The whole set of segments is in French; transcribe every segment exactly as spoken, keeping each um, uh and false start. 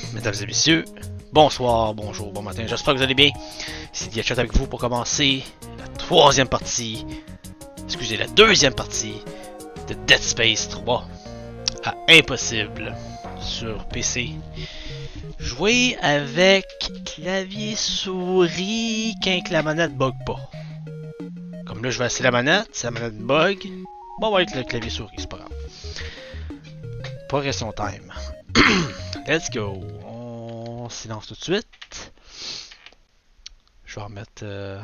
Mesdames et messieurs, bonsoir, bonjour, bon matin, j'espère que vous allez bien. C'est Diachat avec vous pour commencer la troisième partie, excusez, la deuxième partie de Dead Space trois à Impossible sur P C. Jouer avec clavier souris quand la manette bug pas. Comme là je vais essayer la manette, si la manette bug, bon, on va avec le clavier souris, c'est pas grave. Progression time. Let's go. On silence tout de suite. Je vais remettre... Euh...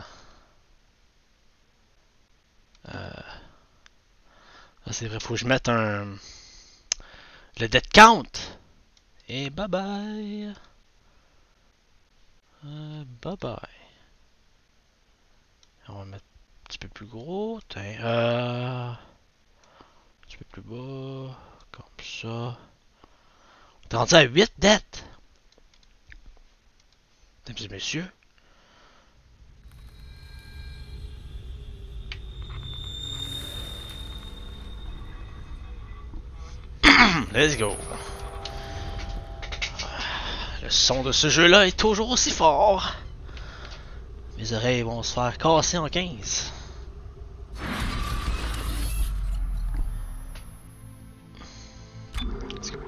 Euh... Ah, c'est vrai, faut que je mette un... Le dead count. Et bye bye. Euh, bye bye. On va mettre un petit peu plus gros. Tiens, euh... un petit peu plus bas. Comme ça. On est rendu à huit dettes. Mesdames et messieurs. Let's go. Le son de ce jeu-là est toujours aussi fort. Mes oreilles vont se faire casser en quinze. Let's go.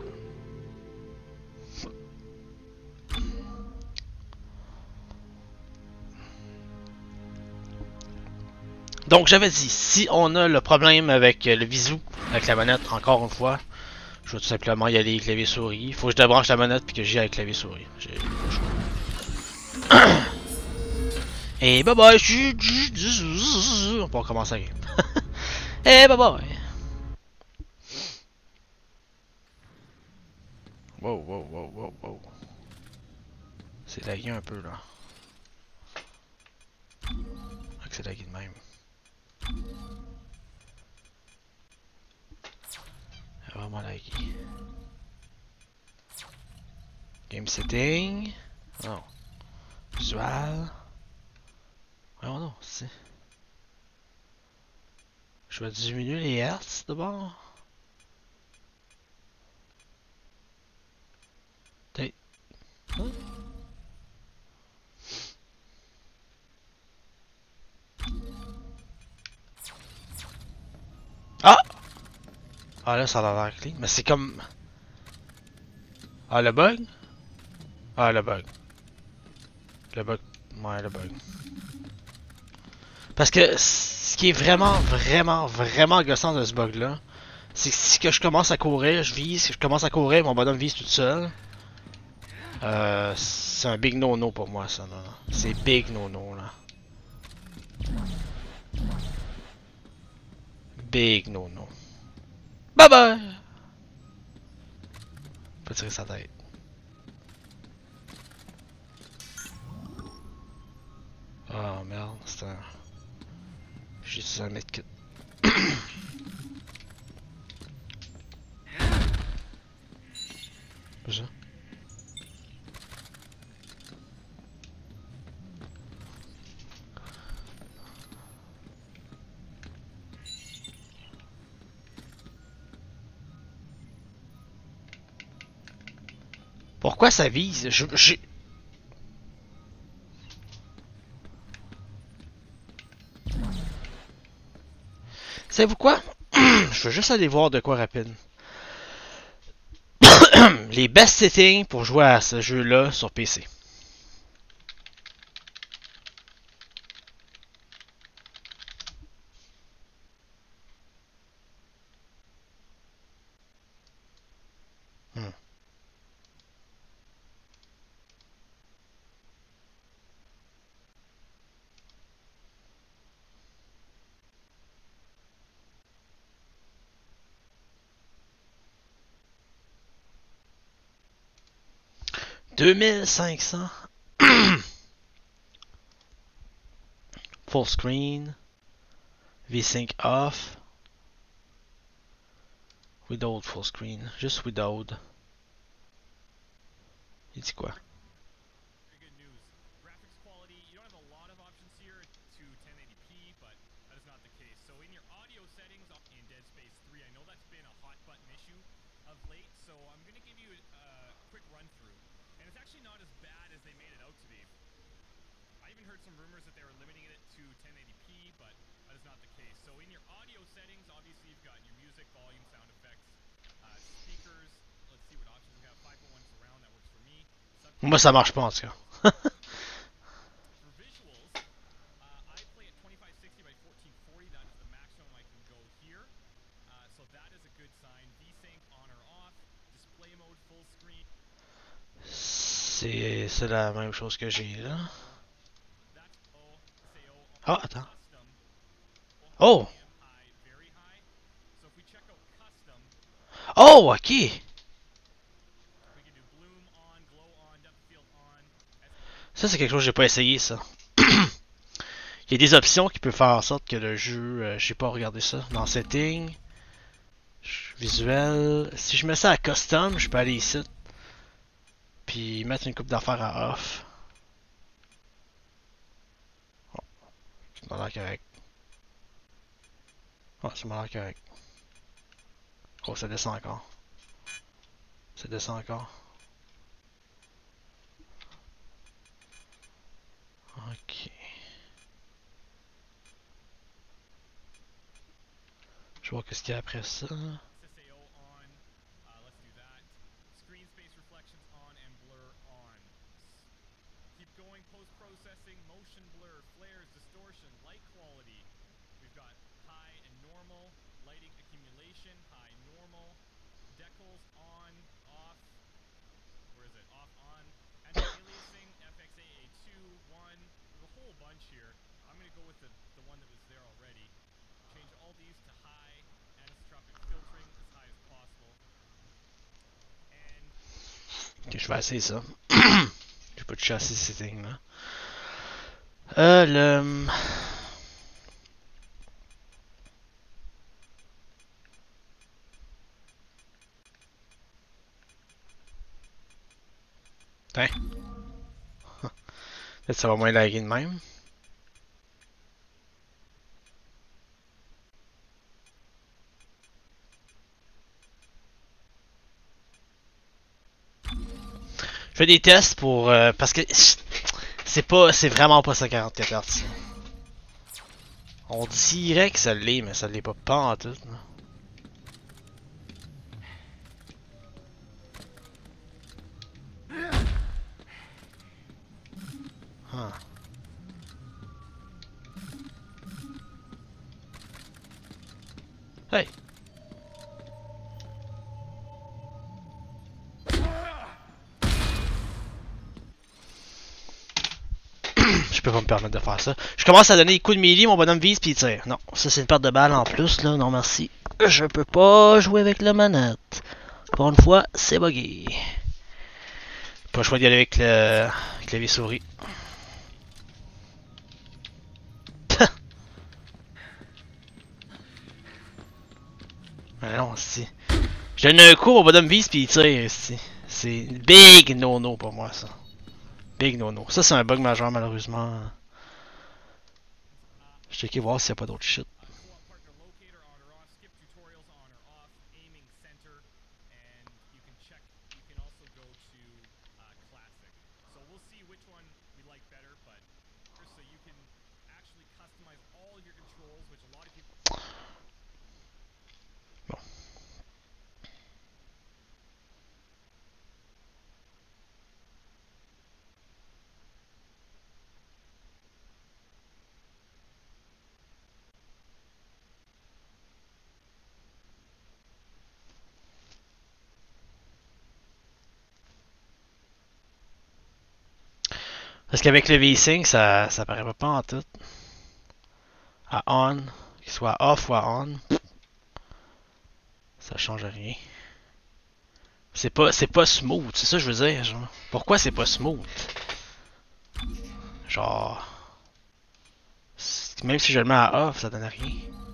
Donc j'avais dit, si on a le problème avec le visou, avec la manette, encore une fois, je vais tout simplement y aller clavier souris. Faut que je débranche la manette puis que j'y aille avec clavier souris. J'ai pas le choix. Et bye bye. On peut recommencer la game. Et bye bye. Wow, wow, wow, wow, wow. C'est lagué un peu là. C'est lagué de même. Vraiment lagué. Game setting. Non. Visual. Oh non, c'est. Je vais diminuer les hertz d'abord. Peut-être. Hein? Ah! Ah là, ça a l'air clean. Mais c'est comme. Ah, le bug? Ah, le bug. Le bug. Ouais, le bug. Parce que ce qui est vraiment, vraiment, vraiment gossant de ce bug-là, c'est que si que je commence à courir, je vise, si je commence à courir, mon bonhomme vise tout seul. Euh, c'est un big no-no pour moi, ça, là. C'est big no-no, là. Big no-no. Bye bye! On peut tirer sa tête. Oh merde, c'est un... J'ai utilisé un medkit. Ça. Pourquoi ça vise? Je... j'ai... Savez-vous quoi? Je veux juste aller voir de quoi rapide. Les best settings pour jouer à ce jeu-là sur P C. Hmm. deux mille cinq cents. Full screen. V-Sync off. Without full screen. Juste without. Il dit quoi? it's actually not as bad as they made it out to be. I even heard some rumors that they were limiting it to ten eighty p, but that is not the case. So in your audio settings, obviously you've got your music, volume, sound effects, uh, speakers. Let's see what options we have. five point one surround, that works for me. Moi, ça marche pas en tout cas. For visuals, uh, I play at twenty-five sixty by fourteen forty. That is the maximum I can go here. Uh, so that is a good sign. V-Sync on or off. Display mode full screen. C'est c'est la même chose que j'ai là. Ah, attends. Oh! Oh, ok! Ça, c'est quelque chose que j'ai pas essayé, ça. Il y a des options qui peuvent faire en sorte que le jeu... Euh, j'ai pas regardé ça. Dans Settings... Visuel... Si je mets ça à Custom, je peux aller ici. Puis mettre une coupe d'affaires à Off. Oh, ça m'a l'air correct. Oh, ça m'a l'air correct. Oh, ça descend encore. Ça descend encore. Ok. Je vois qu'est-ce qu'il y a après ça. Ok, je vais essayer ça. J'ai pas touché à ces settings là. Euh, le... Tiens. Peut-être ça va moins laguer de même. Je fais des tests pour... Euh, parce que... C'est pas... C'est vraiment pas cent quarante-quatre hertz. On dirait que ça l'est, mais ça l'est pas pas en tout. Là. Huh. Hey! Je peux pas me permettre de faire ça. Je commence à donner des coups de melee, mon bonhomme vise puis il tire. Non, ça c'est une perte de balle en plus là, non merci. Je peux pas jouer avec la manette. Pour une fois, c'est buggé. Pas le choix d'y aller avec le clavier souris. Non, si. Je donne un coup, mon bonhomme vise puis il tire ici. C'est big no-no pour moi ça. Big no-no. Ça c'est un bug majeur malheureusement. Je vais checker voir s'il n'y a pas d'autre shit. Bon. Parce qu'avec le V-Sync, ça, ça paraît pas en tout. À on, qu'il soit off ou à on, ça change rien. C'est pas, c'est pas smooth, c'est ça que je veux dire. Genre. Pourquoi c'est pas smooth? Genre, même si je le mets à off, ça donne rien.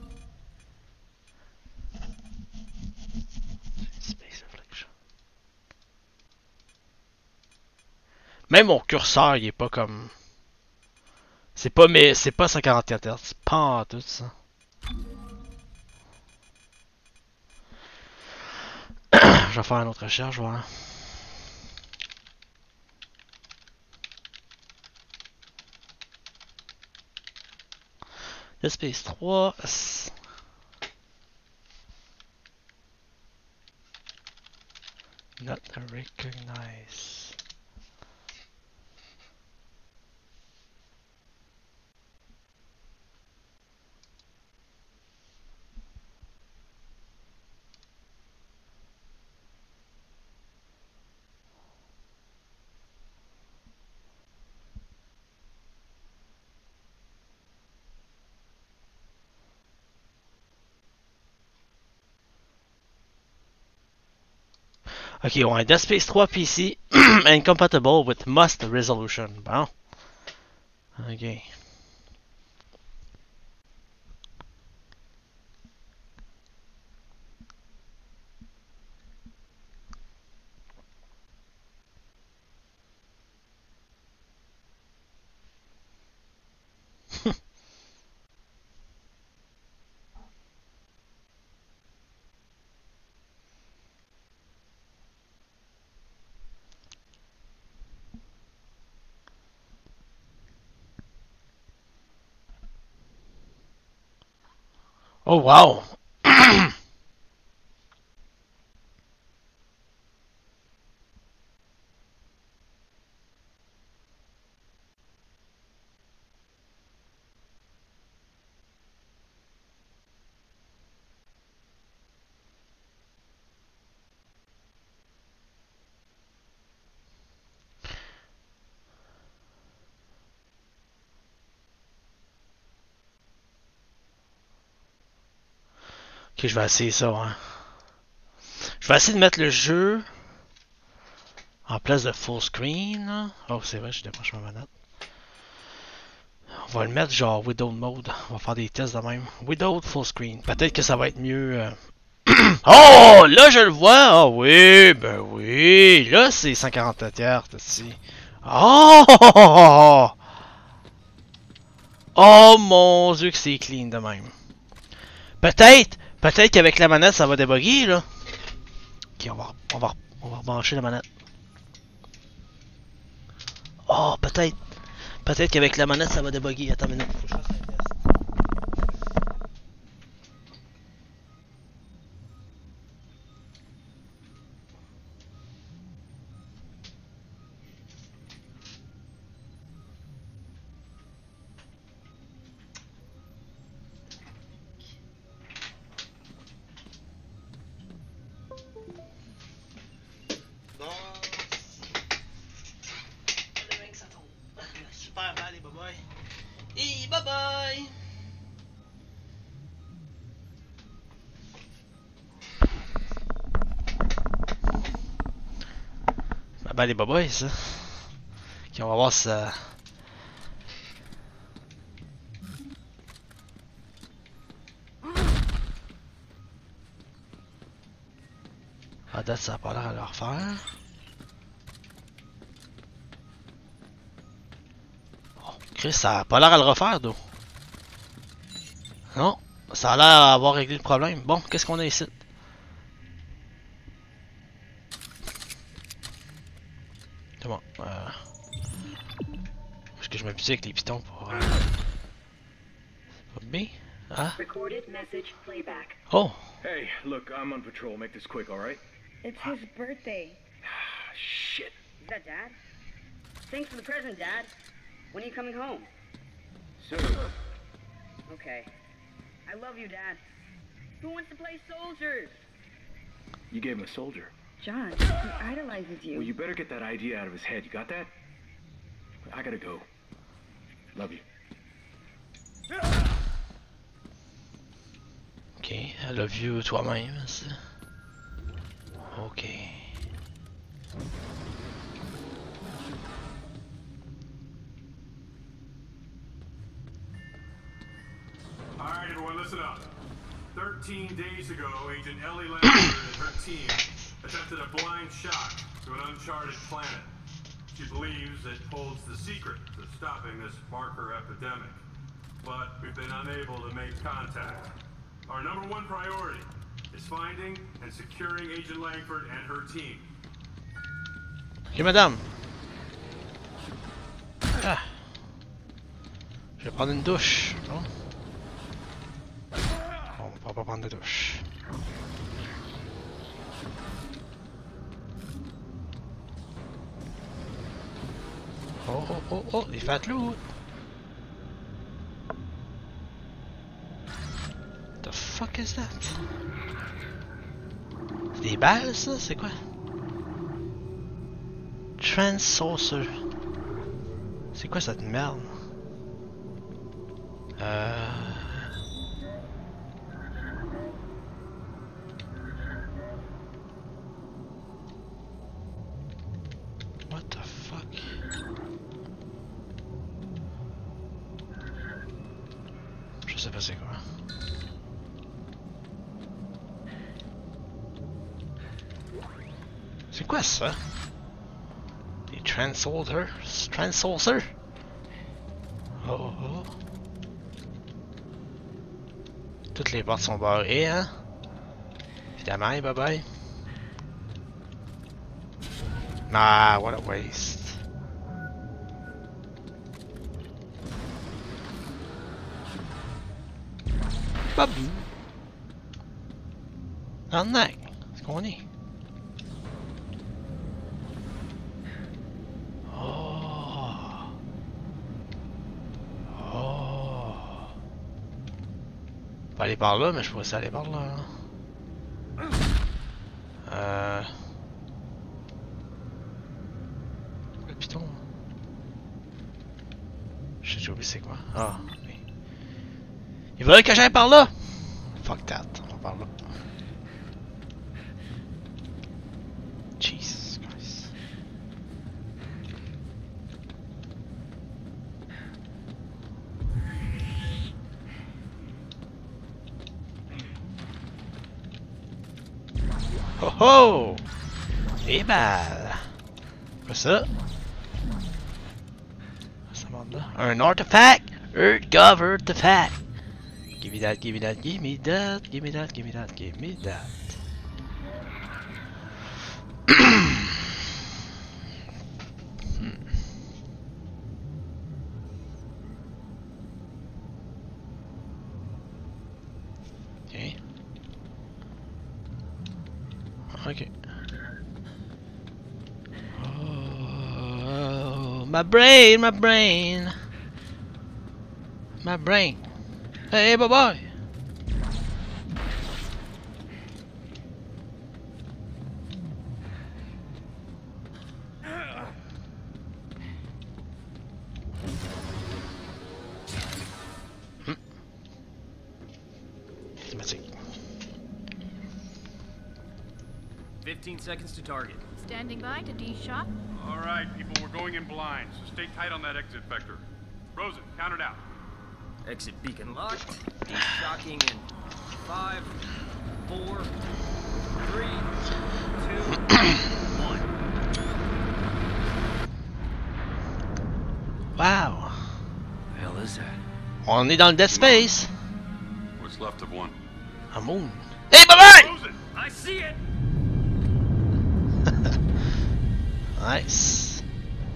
Même mon curseur, il est pas comme. C'est pas mais c'est pas cent quarante-quatre hertz, c'est pas en tout ça. Je vais faire une autre recherche, voilà. Dead Space trois. Not recognize. Ok, ouais, Dead Space trois P C incompatible with must resolution. Bon. Ok. Oh wow! Ok, je vais essayer ça, hein. Je vais essayer de mettre le jeu en place de full screen. Oh, c'est vrai, je décroche ma manette. On va le mettre genre without mode. On va faire des tests de même. Without full screen. Peut-être que ça va être mieux. Euh... oh, là je le vois. Ah oh, oui, ben oui. Là c'est cent quarante-sept Hz ici. Oh! Oh mon dieu que c'est clean de même. Peut-être, peut-être qu'avec la manette ça va débugger là. Ok, on va, on va, on va rebrancher la manette. Oh, peut-être. Peut-être qu'avec la manette ça va débugger. Attends une minute, faut que je fasse un test. Bon. Le mec ça tombe. Super, allez, bye bye. Et bye bye. Bye bye les bye bye ça. Ok, on va voir ça. À date, ça a pas l'air à leur faire. Oh, Chris, ça a pas l'air à le refaire, d'où. Non, ça a l'air d'avoir réglé le problème. Bon, qu'est-ce qu'on a ici? C'est bon. Euh... Est-ce que je m'appuie avec les pitons pour... Euh... B? Ah? Oh! Hey, look, I'm on patrol. Make this quick, alright? It's his birthday. Shit. Is that Dad? Thanks for the present, Dad. When are you coming home? Soon. Okay. I love you, Dad. Who wants to play soldiers? You gave him a soldier. John, he idolizes you. Well, you better get that idea out of his head. You got that? I gotta go. Love you. Ok, I love you toi-même. Ok. Alright, everyone, listen up. Thirteen days ago, Agent Ellie Langford and her team attempted a blind shot to an uncharted planet. She believes it holds the secret to stopping this marker epidemic. But we've been unable to make contact. Our number one priority is finding and securing Agent Langford and her team. Ok, madame. Ah. Je vais prendre une douche. Non? on va pas prendre de douche. Oh oh oh oh, des fat loot! The fuck is that? C'est des balles ça? C'est quoi? Transsaucer. C'est quoi cette merde? Euh... What the fuck? Je sais pas c'est quoi. C'est quoi ça? Des Transsaucer? Transsaucer? Oh oh oh. Toutes les portes sont barrées, hein? Évidemment, bye bye. Ah, what a waste. Babou. Arnaque. C'est qu'on est. Pas aller par là, mais je pourrais essayer aller par là. Hein. Euh... Le piton. Je sais déjà oublié c'est quoi. Ah, oui. Il veulent que j'aille par là! Fuck that, on va par là. Jesus Christ. Oh oh! Et balles! Quoi ça? Ça monte là. Un artefact! Earthgov artefact! Give me that, give me that, give me that, give me that, give me that, give me that. hmm. Okay. Okay. Oh, my brain, my brain, my brain. Hey, bye bye. Hmm. Fifteen seconds to target. Standing by to D-shot. All right, people, we're going in blind, so stay tight on that exit vector. Rosen, count it out. Exit beacon locked. D-shocking in five, four, three, two, one. Wow. The hell is that? On est dans le Dead Space. What's left of one? A moon. Hey, bye bye! Rosen! I see it! Nice.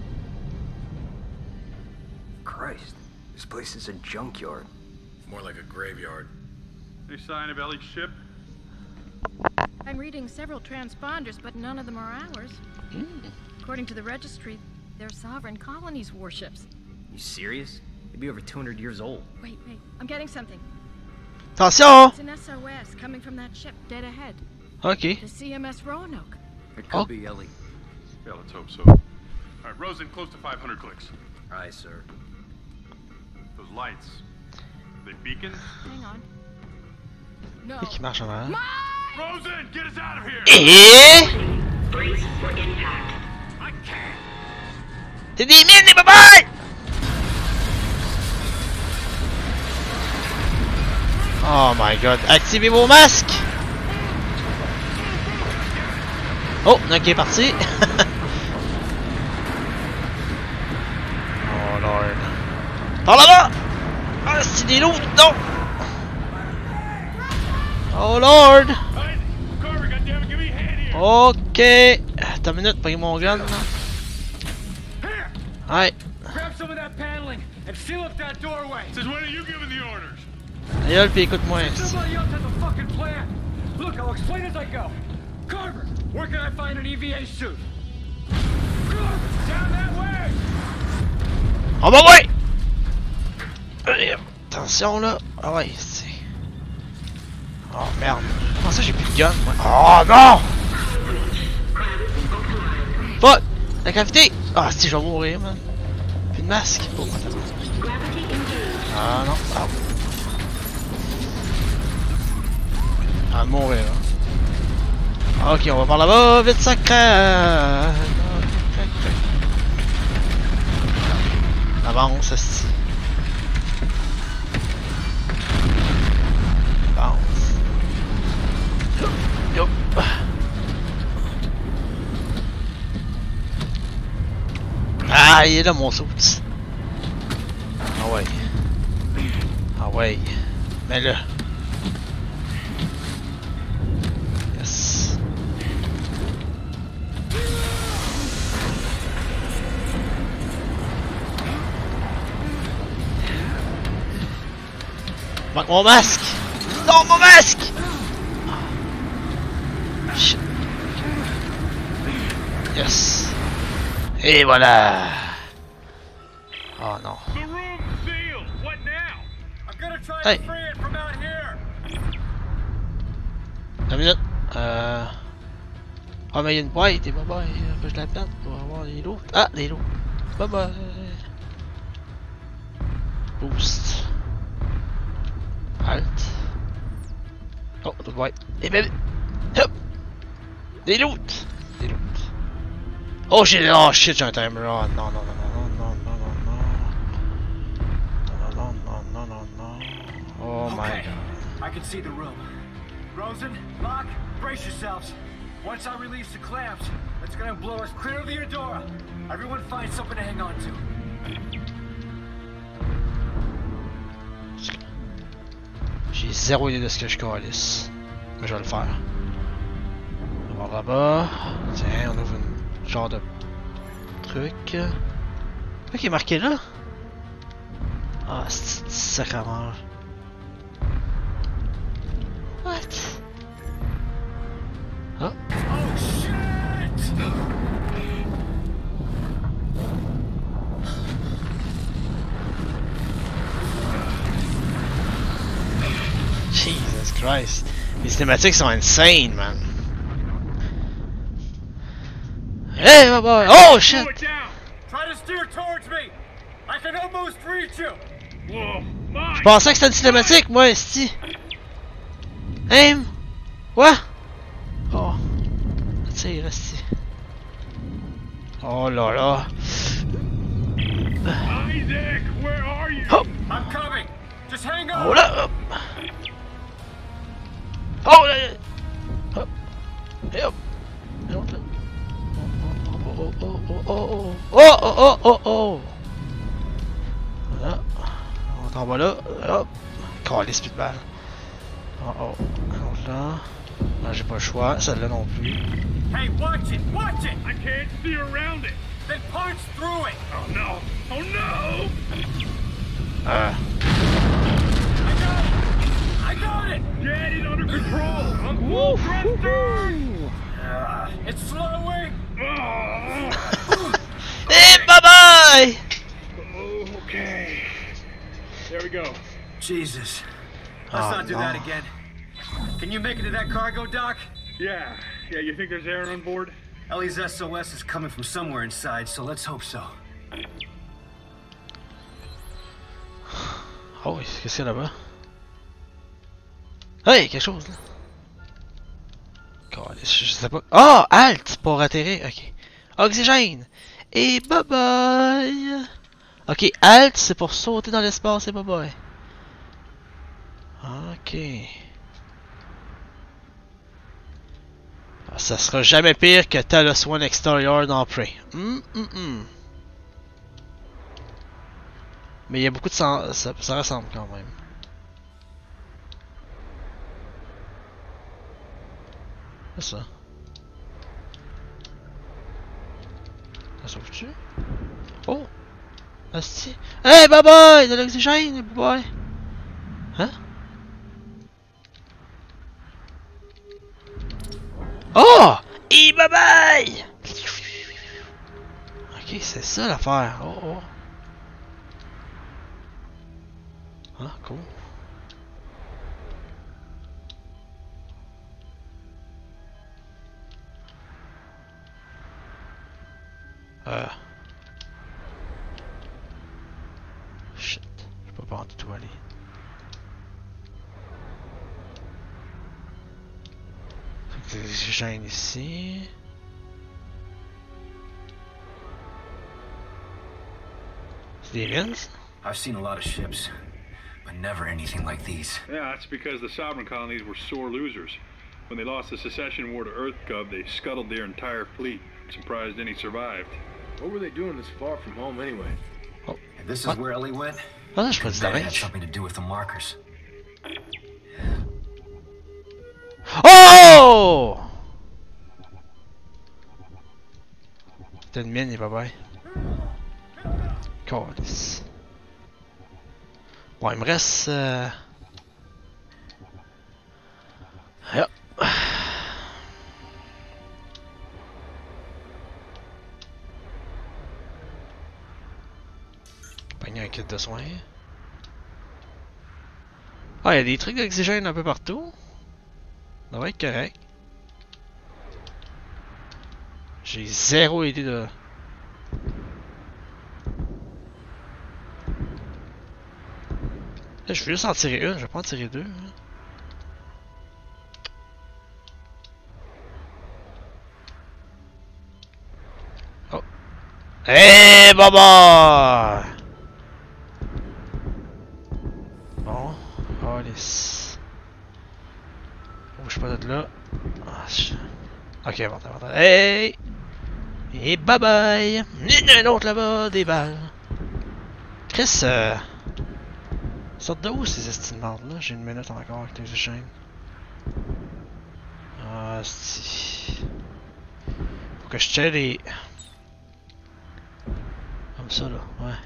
Christ, this place is a junkyard. More like a graveyard. Any sign of Ellie's ship? I'm reading several transponders, but none of them are ours. Mm. According to the registry, they're sovereign colonies' warships. You serious? They'd be over two hundred years old. Wait, wait, I'm getting something. Attention! It's an S O S coming from that ship dead ahead. Okay. The C M S Roanoke. It could Oh. be Ellie. Yeah, let's hope so. All right, Rosen, close to five hundred clicks. Aye, sir. Those lights, they beacon? Hang on. No. Qui marche en arrière. Rosen, get us out of here! Et... Brace for impact. I can't! C'est des mines, des babayes! Oh my god, activez vos masques! Oh, il y en a qui est parti! Oh lord. Par là-bas! Ah, c'est des loups! Non! Oh lord! Hey, Carver, goddammit, give me a hand here! Ok! Attends une minute, prenez mon gun. Ouais. Grab some of that paneling and seal up that doorway. Since when are you giving the orders? Aïe, pis écoute-moi. Somebody else has a fucking plan. Look, I'll explain as I go. Carver, where can I find an E V A suit? Carver, down that way. On va ouais! Euh, attention là. Ah ouais, c'est. Oh merde. Comment ça j'ai plus de gun moi? Oh non! Fuck! La gravité! Ah si je vais mourir man. Plus de masque. Oh, ah non. Ah. Ah de mourir là. Ok, on va par là-bas, vite ça craque! Avance, esti. Avance. Yup. Ah, il est là mon saut. Ah ouais. Ah ouais. Mais là. Yes. Manque mon masque! Non, mon masque! Shit. Yes. Et voilà. Oh non. The room's sealed. What now? I'm gonna try Hey. to free it from out here. Deux minutes. Euh... Ah mais il y a une boîte et bye bye. Faut que je la pète pour avoir les lots. Ah, les lots. Bye bye. Boost. Alt. Oh, d'autres boîtes. Et bébé. Hop. Des loot. Des loot. Oh j'ai... Oh shit, j'ai un timer. Oh non, non, non, non, non, non, non, non. Non, non, non, non, non, non. Oh my Okay, god. I can see the room. Rosen, Locke, brace yourselves. Once I release the clamps, it's gonna blow us clear of the Eudora. Everyone find something to hang on to. J'ai zéro idée de ce que je calisse. Mais je vais le faire. On va voir là-bas. Tiens, on ouvre une genre de truc. Quoi qui est marqué là? Ah, c'est sacrément. What? Ah. Oh shit! Jesus Christ. Les cinématiques sont insane, man. Hey, my boy! Oh shit! Slow it down. Try to steer towards me. I can almost reach you. Whoa, mine. Je pensais que c'était une cinématique, moi, esti. Aim! Quoi? Oh. Tire, esti. Oh là là. Isaac, where are you? Hop! I'm coming. Just hang on. Oh là! Hop! Oh là! Hop! Et hop! Et hop là. Oh oh oh oh oh oh oh oh oh oh! Voilà. On est en bas là. Hop! Calisse plus de balles. Oh oh. Donc là. Non, j'ai pas le choix. Celle-là non plus. Hey, watch it, watch it. I can't see around it. Then punch through it. Oh no! Oh no! Ah. I got it. I got it. Get it under control. I'm full thrusters. Uh, it's slowing. Oh. Hey, bye bye! Okay. There we go. Jesus. Let's Oh, not do no. that again. Can you make it to that cargo dock? Yeah. Yeah. You think there's air on board? Ellie's S O S is coming from somewhere inside, so let's hope so. Oh oui, qu'est-ce qu'il y a là-bas? Hey, quelque chose là! Calisse, je sais pas. Ah! Oh, Alt pour atterrir, ok. Oxygène! Et bye bye! Ok, Alt c'est pour sauter dans l'espace et bye bye. Ok. Ah, ça sera jamais pire que Talos One Exterior dans Prey. Hum, hum, hum. Mais il y a beaucoup de sang... ça, ça ressemble quand même. C'est ça. Ça sauve-tu? Oh! Asti! Hey, bye bye! De l'oxygène! Bye bye! Hein? Et bye bye! Ok, c'est ça l'affaire. Oh oh. Ah, cool. Euh. Shit. Je peux pas en tout aller. Fait que des gènes ici. C'est des mines? I've seen a lot of ships, but never anything like these. Yeah, that's because the sovereign colonies were sore losers. When they lost the secession war to EarthGov, they scuttled their entire fleet. Surprised any survived. What were they doing this far from home anyway? Oh. And this is What? where Ellie went? Ah, je peux te That had dire. something to do with the markers. Oh! C'était une mine, et bye bye. Calice. Bon, il me reste. Euh... Yep. Pogner un kit de soins. Ah, il y a des trucs d'oxygène un peu partout. Ça devrait être correct. J'ai zéro idée de. Là, je vais juste en tirer une, je vais pas en tirer deux. Hein. Oh. Hey, baba! Bon, police. Bouge pas de là. Ah, je... Ok, bon, bon, bon. Hey! Et bye bye! Il y en a un autre là-bas, des balles. Chris, euh... sortent de où ces estimes-là? J'ai une minute encore avec les chaînes. Ah, si. Faut que je check les. Comme ça, là, ouais.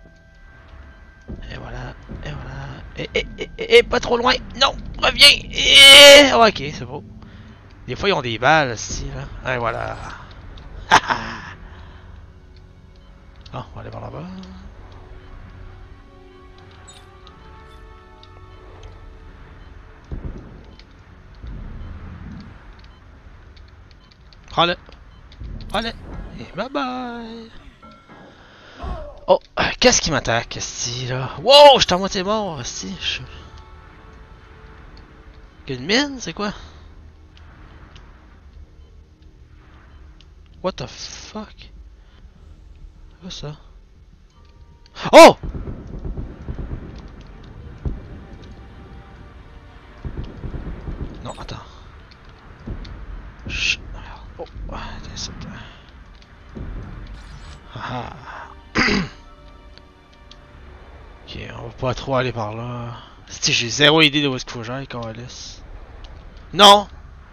Et voilà, et voilà. Et, et, et, et, et pas trop loin! Non! Reviens! Et... Oh, ok, c'est beau. Des fois, ils ont des balles, ici, là. Et voilà. Ah, on va aller par là-bas. Prends-le. Prends-le. Et bye bye. Oh, euh, qu'est-ce qui m'attaque, ici, là? Wow, je suis à moitié mort, ici. Je... Une mine, c'est quoi? What the fuck? C'est quoi ça? Oh! Non, attends. Chut. Oh, attends, c'est ça. Ah. Ok, on va pas trop aller par là. Si j'ai zéro idée de où est-ce qu'il faut que j'aille, Calice. Non!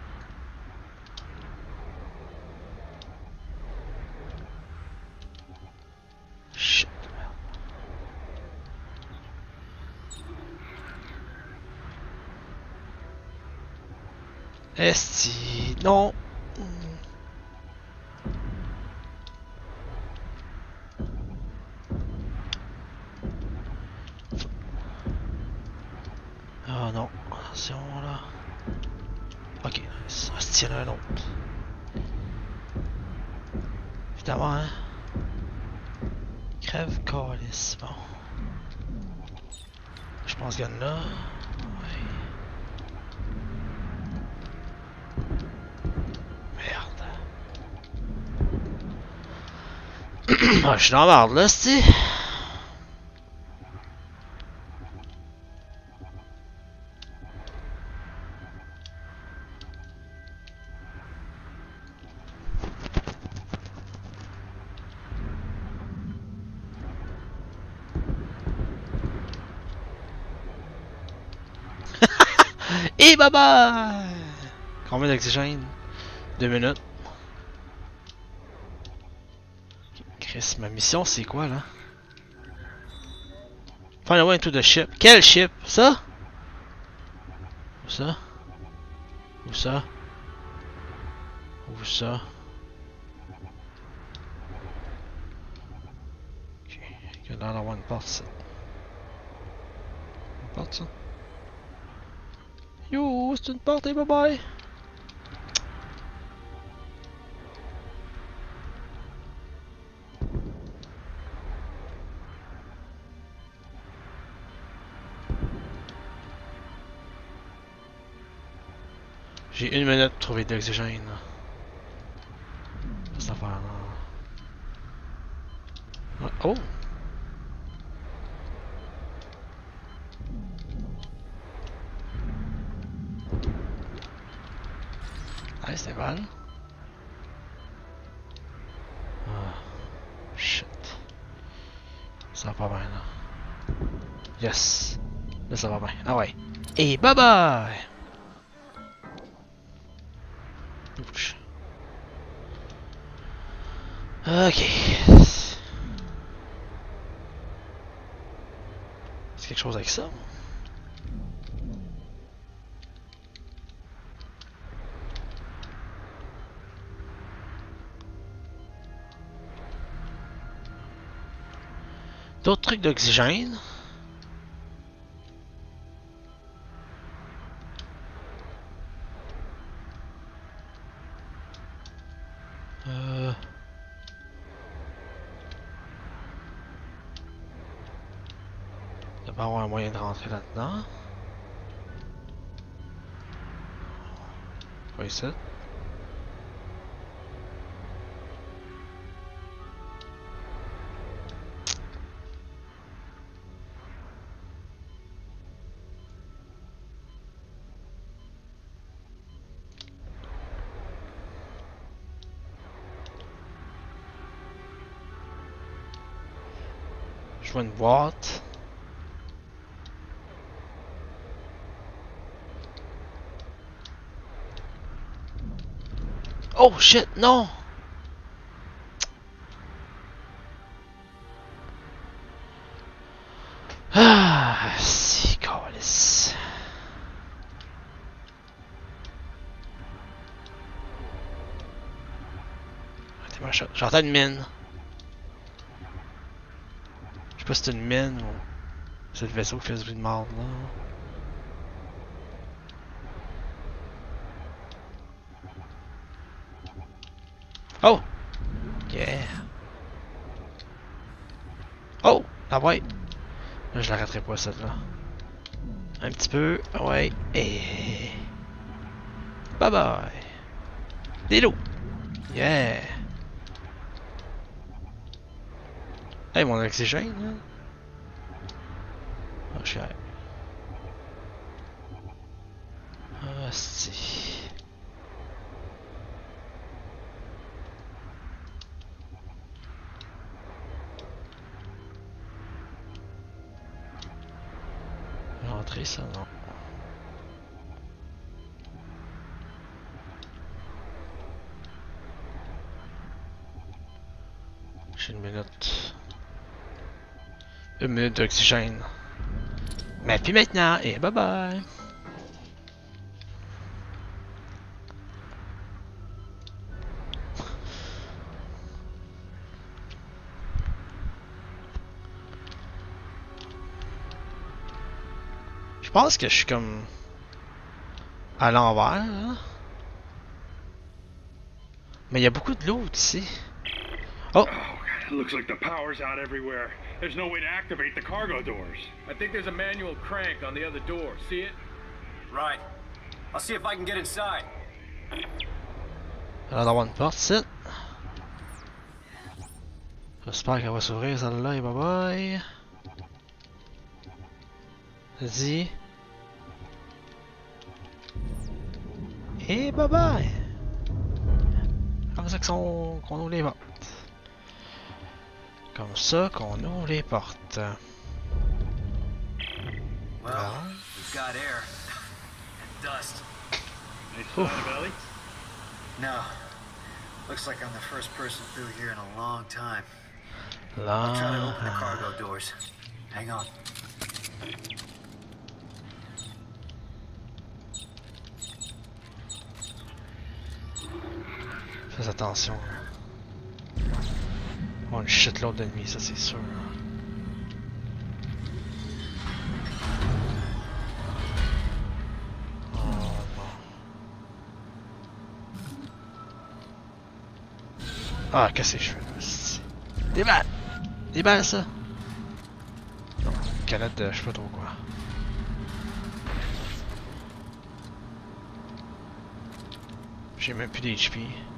Shit. Esti, non. Ah non, attention là. Ok, esti, il y en a un autre. Évidemment, hein. Crève calice, bon. Je pense qu'il y en a. Ouais. Merde. Ah, je suis dans la merde là, c'ti. Et bye bye! Combien d'oxygène? Deux minutes. Chris, ma mission c'est quoi là? Find a way into the ship. Quel ship? Ça? Où ça? Où ça? Où ça? Ok, il y a l'air d'avoir une porte ça. Une porte ça? Yo, c'est une porte et bye bye! J'ai une minute pour trouver de l'oxygène. Cette affaire là. Oh! Ah, c'était mal. Ah. Shit. Ça va pas bien là. Yes! Là ça va bien. Ah ouais. Et bye bye! Ouch. Ok. C'est quelque chose avec ça? D'autres trucs d'oxygène? Euh... Il doit pas avoir un moyen de rentrer là-dedans. Pas ici. Je vois une boîte. Oh shit, non! Ah, si, câlisse. J'entends une mine. Je sais pas si c'est une mine ou c'est le vaisseau qui fait ce bruit de merde là. Oh! Yeah! Oh! Ah ouais! Là je l'arrêterai pas celle-là. Un petit peu, ouais, et... Bye bye! Des loups! Yeah! Hey, mon oxygène, là! Oh, je suis à... Ah, si... Rentrer ça, non. J'ai une minute. Une minute d'oxygène. Mais puis maintenant, et bye bye! Je pense que je suis comme à l'envers, là. Mais il y a beaucoup de loot ici. Oh! It looks like the power's out everywhere. There's no way to activate the cargo doors. I think there's a manual crank on the other door. See it? Right. I'll see if I can get inside. Il va y avoir une porte ici. J'espère qu'elle va s'ouvrir celle-là et bye bye. Vas-y. Et bye bye. Comme ça qu'on qu'on ouvre les portes. Comme ça qu'on ouvre les portes. Well, we've got air and dust. Nice sign of Ellie? No. Looks like I'm the first person through here in a long time. Là. I'll try to open the cargo doors. Hang on. Fais attention. On oh, une shitload d'ennemis, ça c'est sûr. Oh non. Ah, qu'est-ce que je fais? Des balles! Des balles, ça! Non, une canette de je sais pas trop quoi. J'ai même plus d'H P.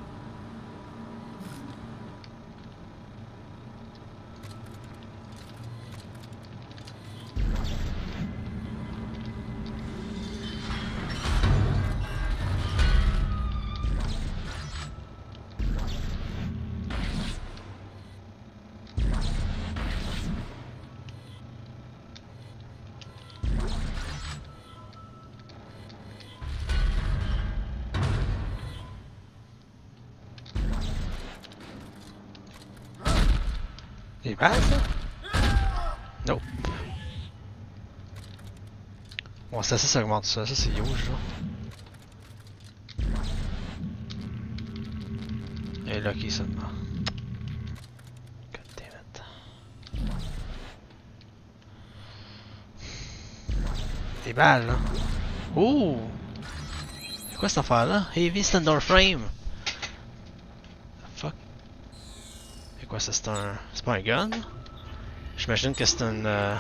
Des balles, ça? Nope. Bon, ça, ça, ça augmente ça. Ça, c'est huge, là. Et là, qui seulement. God damn it. Des balles, là. Ouh! C'est quoi cette affaire-là? Heavy Standard Frame! C'est quoi ça? C'est un... C'est pas un gun? J'imagine que c'est un... Euh...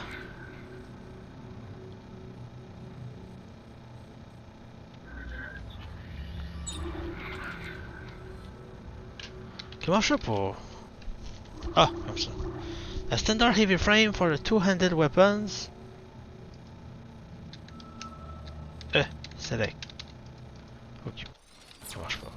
Comment je fais pour... Ah, comme ça. A standard heavy frame for the two-handed weapons. Euh, select. Ok. Ça marche pas.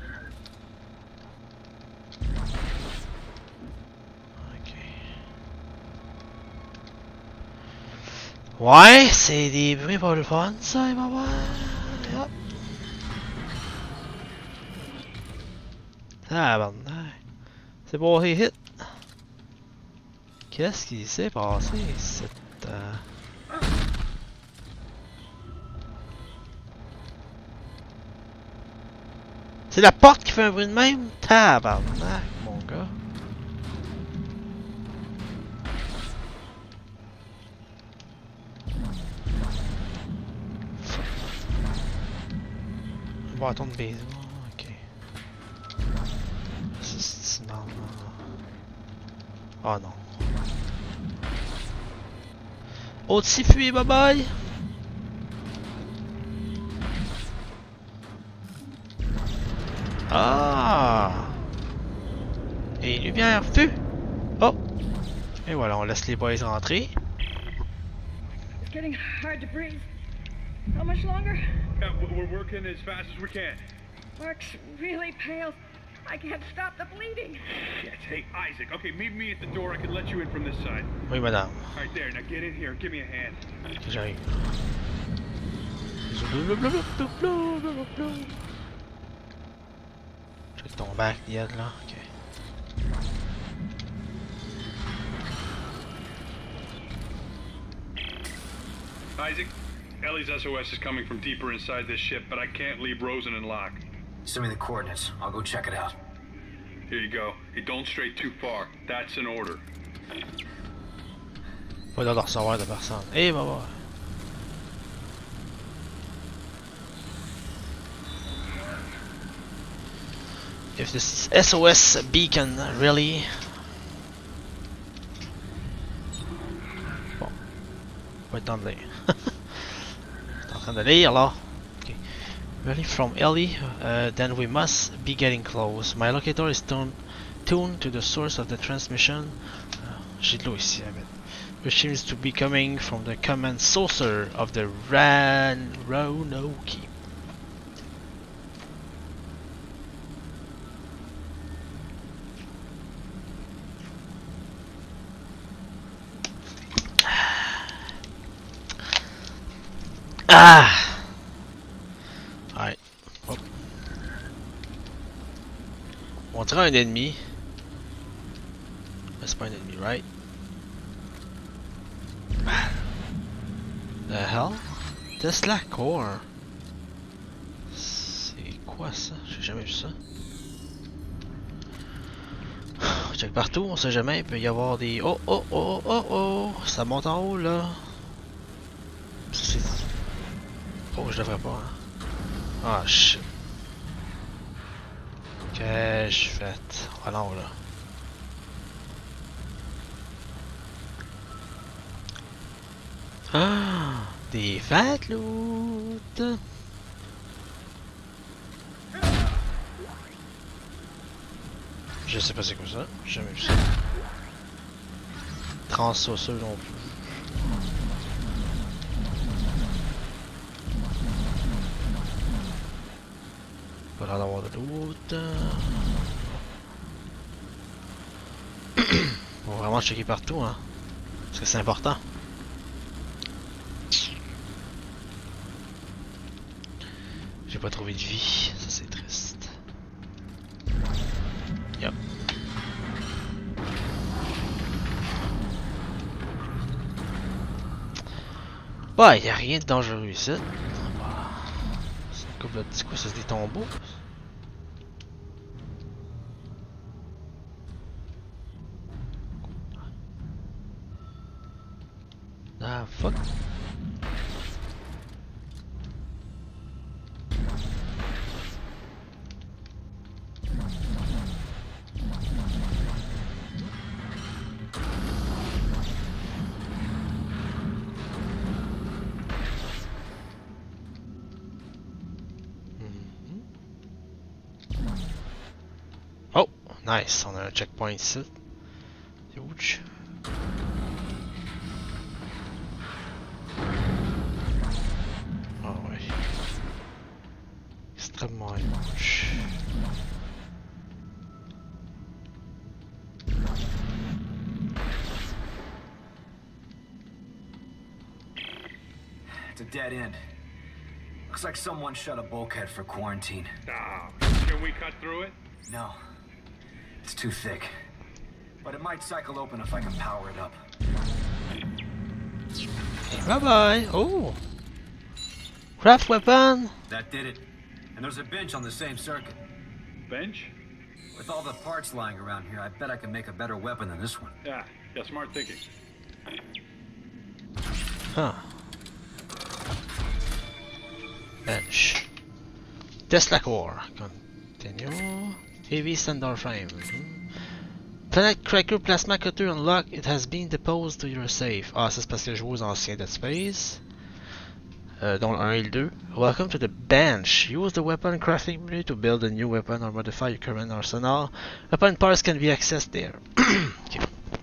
Ouais, c'est des bruits pour le fun, ça, il va voir. Yep. Ah, ben, c'est pour les hits. Qu'est-ce qui s'est passé, cette... Euh... C'est la porte qui fait un bruit de même? Tabarnak, mon gars. Bâton de baseball, ok. C'est normal. Oh non. Autre fuit, bye bye! Ah! Et lumière, feu! Oh! Et voilà, on laisse les boys rentrer. It's getting hard to breathe. How much longer? Yeah, we're working as fast as we can. Mark's really pale. I can't stop the bleeding. Shit. Hey, Isaac. Okay, meet me at the door. I can let you in from this side. Oui, madame. All right, there. Now get in here. Give me a hand. J'arrive. Je vais tomber avec l'I A D là. Ok. Isaac, Ellie's S O S is coming from deeper inside this ship, but I can't leave Rosen and Locke. Send me the coordinates. I'll go check it out. Here you go. Hey, don't stray too far. That's an order. Pas de recevoir de personne. Eh, bah, bah. If this S O S beacon really... Bon. Pas le temps de lire. T'es en train de lire là. Okay. Really from Ellie, uh, then we must be getting close. My locator is tuned tuned to the source of the transmission. Uh, J'ai de l'eau ici, I bet. Which seems to be coming from the command saucer of the Ran Roanoke. Ah! Alright. Hop. On dirait un ennemi. Mais c'est pas un ennemi, right? The hell? Tesla Core. C'est quoi ça? J'ai jamais vu ça. check partout, on sait jamais, il peut y avoir des... Oh oh oh oh oh! Ça monte en haut là! Ça c'est... Oh, je devrais pas, hein. Ah shit! Qu'ai-je fait? Ah non là! Ah! Des fat loot! Je sais pas c'est quoi ça, j'ai jamais vu ça. Transsauceux non plus. Pas l'air d'avoir de loot. Faut vraiment checker partout, hein. Parce que c'est important. J'ai pas trouvé de vie, ça c'est triste. Yep. Ouais, y a rien de dangereux ici. C'est une couple de... C'est quoi ça, c'est des tombeaux? Ah fuck. Oh, nice, on a un checkpoint ici. Huge. Ah ouais. Extrêmement huge. It's a dead end. Looks like someone shut a bulkhead for quarantine. Ah, can we cut through it? No. It's too thick. But it might cycle open if I can power it up. Bye bye. Oh. Craft weapon. That did it. And there's a bench on the same circuit. Bench? With all the parts lying around here, I bet I can make a better weapon than this one. Yeah, yeah, smart thinking. Huh. Bench. Tesla core. Continue. T V standard frame. Mm-hmm. Planet Cracker Plasma Cutter unlocked. It has been deposed to your safe. Ah, ça c'est parce que je joue aux anciens Dead Space. Euh, dont le un et le deux. Welcome to the bench. Use the weapon crafting menu to build a new weapon or modify your current arsenal. Weapon parts can be accessed there. Okay.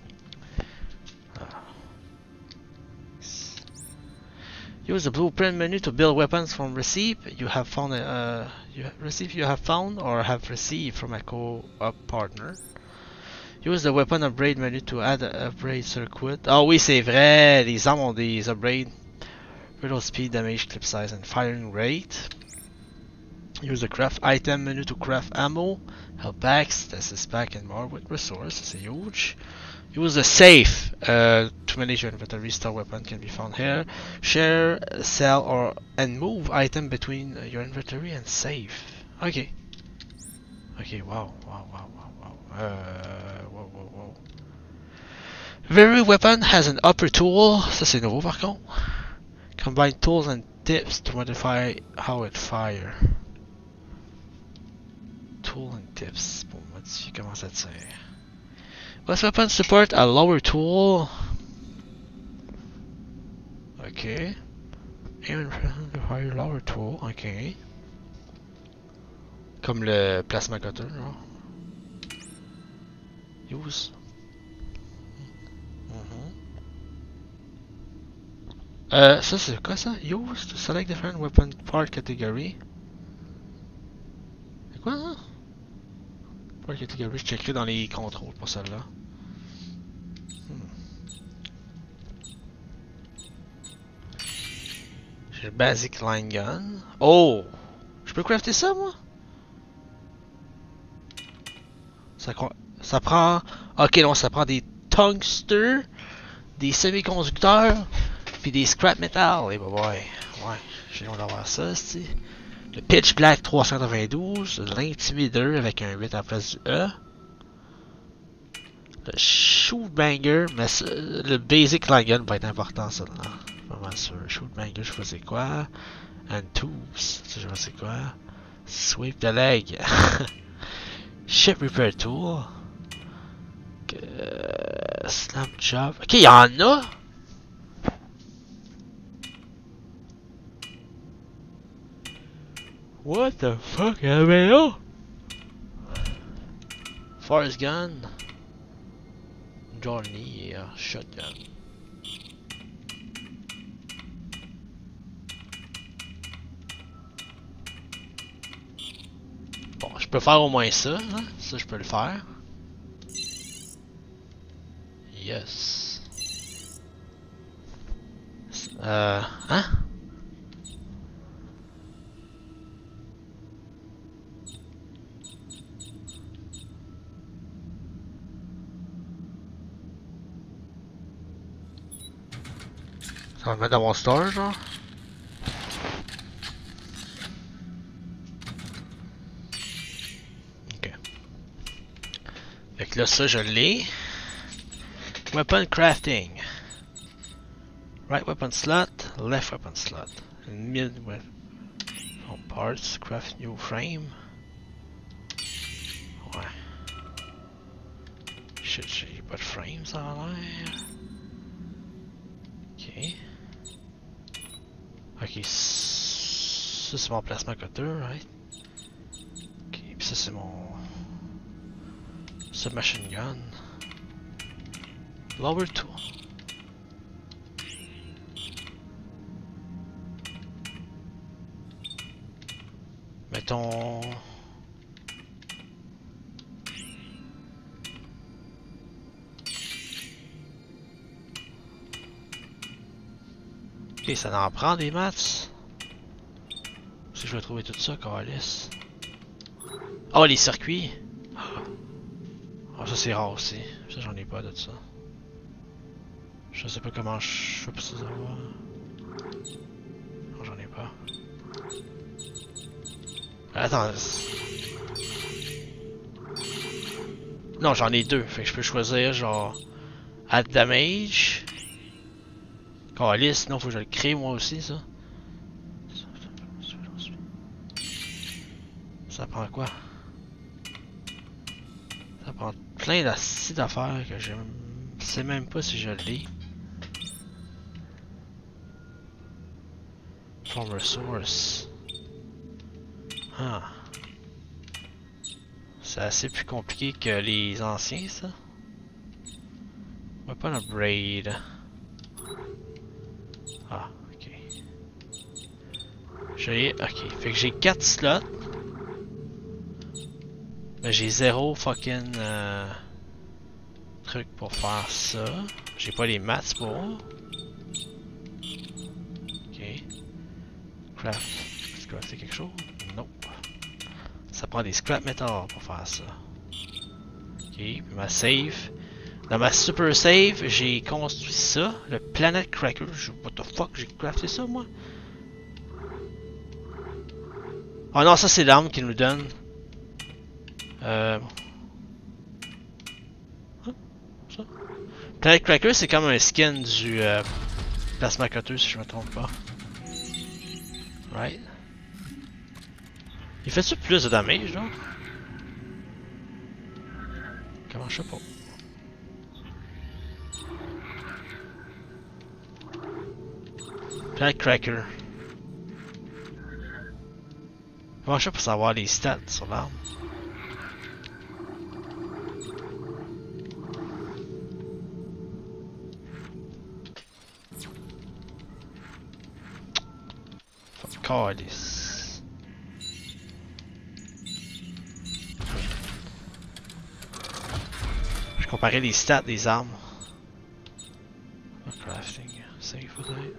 Use the blueprint menu to build weapons from receipt you have found. Uh, you receive you have found or have received from a co-op partner. Use the weapon upgrade menu to add an upgrade circuit. Ah oui, c'est vrai, les armes ont des upgrades. Reload speed, damage, clip size, and firing rate. Use the craft item menu to craft ammo, health packs, stasis pack, and more with resource. C'est huge. Use the safe uh, to manage your inventory. Store weapon can be found here. Share, sell, or and move item between your inventory and safe. Okay. Okay. Wow. Wow. Wow. Wow. Wow. Uh, whoa. Whoa. Whoa. Every weapon has an upper tool. Ça c'est nouveau par contre. Combine tools and tips to modify how it fire. Tool and tips pour modifier comment ça tire. Most weapons support a lower tool. Okay. Aim and require lower tool. Okay. Comme le plasma cutter, non? Use. Mm-hmm. Euh, ça c'est quoi ça? Use to select different weapon part category. C'est quoi ça? Part category, je checkerai dans les contrôles pour celle-là. Hmm. J'ai le basic line gun. Oh! Je peux crafter ça moi? Ça, ça prend... Ok non, ça prend des tungsters, des semi-conducteurs, puis des scrap metal. Et bah ouais, ouais, j'ai hâte d'avoir ça, c'est. Le Pitch Black trois cent quatre-vingt-douze, l'Intimidator avec un huit à la place du E. Le shootbanger, mais le basic line gun va être important, ça, là. Pas mal sûr. Shootbanger, je sais pas c'est quoi. And tubes, je sais pas c'est quoi. Sweep the leg. Ship repair tool. Euh, slam job. Ok, il y en a! What the fuck, il y avait là? Force gun. Johnny, uh, shotgun. Bon, je peux faire au moins ça, hein? Ça je peux le faire. Yes. Euh, hein? Ça va le mettre dans mon store, genre? Ok. Fait que là, ça, je l'ai. Weapon crafting. Right weapon slot, left weapon slot. Mid weapon. Oh, parts, craft new frame. Ouais. Shit, j'ai pas de frame, ça a l'air. Ok. Ok, ça c'est mon plasma cutter, right? Ok, puis ça c'est mon submachine gun. Lower tool. Mettons. Ok, ça en prend des maths. Si je vais trouver tout ça, calice. Oh, les circuits. Oh, ça c'est rare aussi. Ça j'en ai pas de ça. Je sais pas comment je fais pour ça avoir. Non, j'en ai pas. Attends. Non, j'en ai deux. Fait que je peux choisir genre add damage. Calice, sinon faut que je le crée moi aussi ça. Ça prend quoi? Ça prend plein d'acide d'affaires que je sais même pas si je l'ai. From resource. Ah. C'est assez plus compliqué que les anciens ça. Weapon upgrade. Ah, ok. J'ai. Ok. Fait que j'ai quatre slots. Mais j'ai zéro fucking euh, truc pour faire ça. J'ai pas les maths pour. Ok. Craft. Est-ce que c'est quelque chose? Non. Ça prend des scrap metal pour faire ça. Ok. Puis ma save. Dans ma super save, j'ai construit ça. Le Planet Cracker. Je... What the fuck? J'ai crafté ça moi? Oh non, ça c'est l'arme qu'il nous donne. Euh... Hein? Ça? Planet Cracker, c'est comme un skin du euh, Plasma Cutter, si je me trompe pas. Right? Il fait-tu plus de damage, genre? Comment je sais pas? Planet Cracker. Comment je sais pour savoir les stats sur l'arme? Calice. Je comparais les stats des armes. Crafting, save peut-être.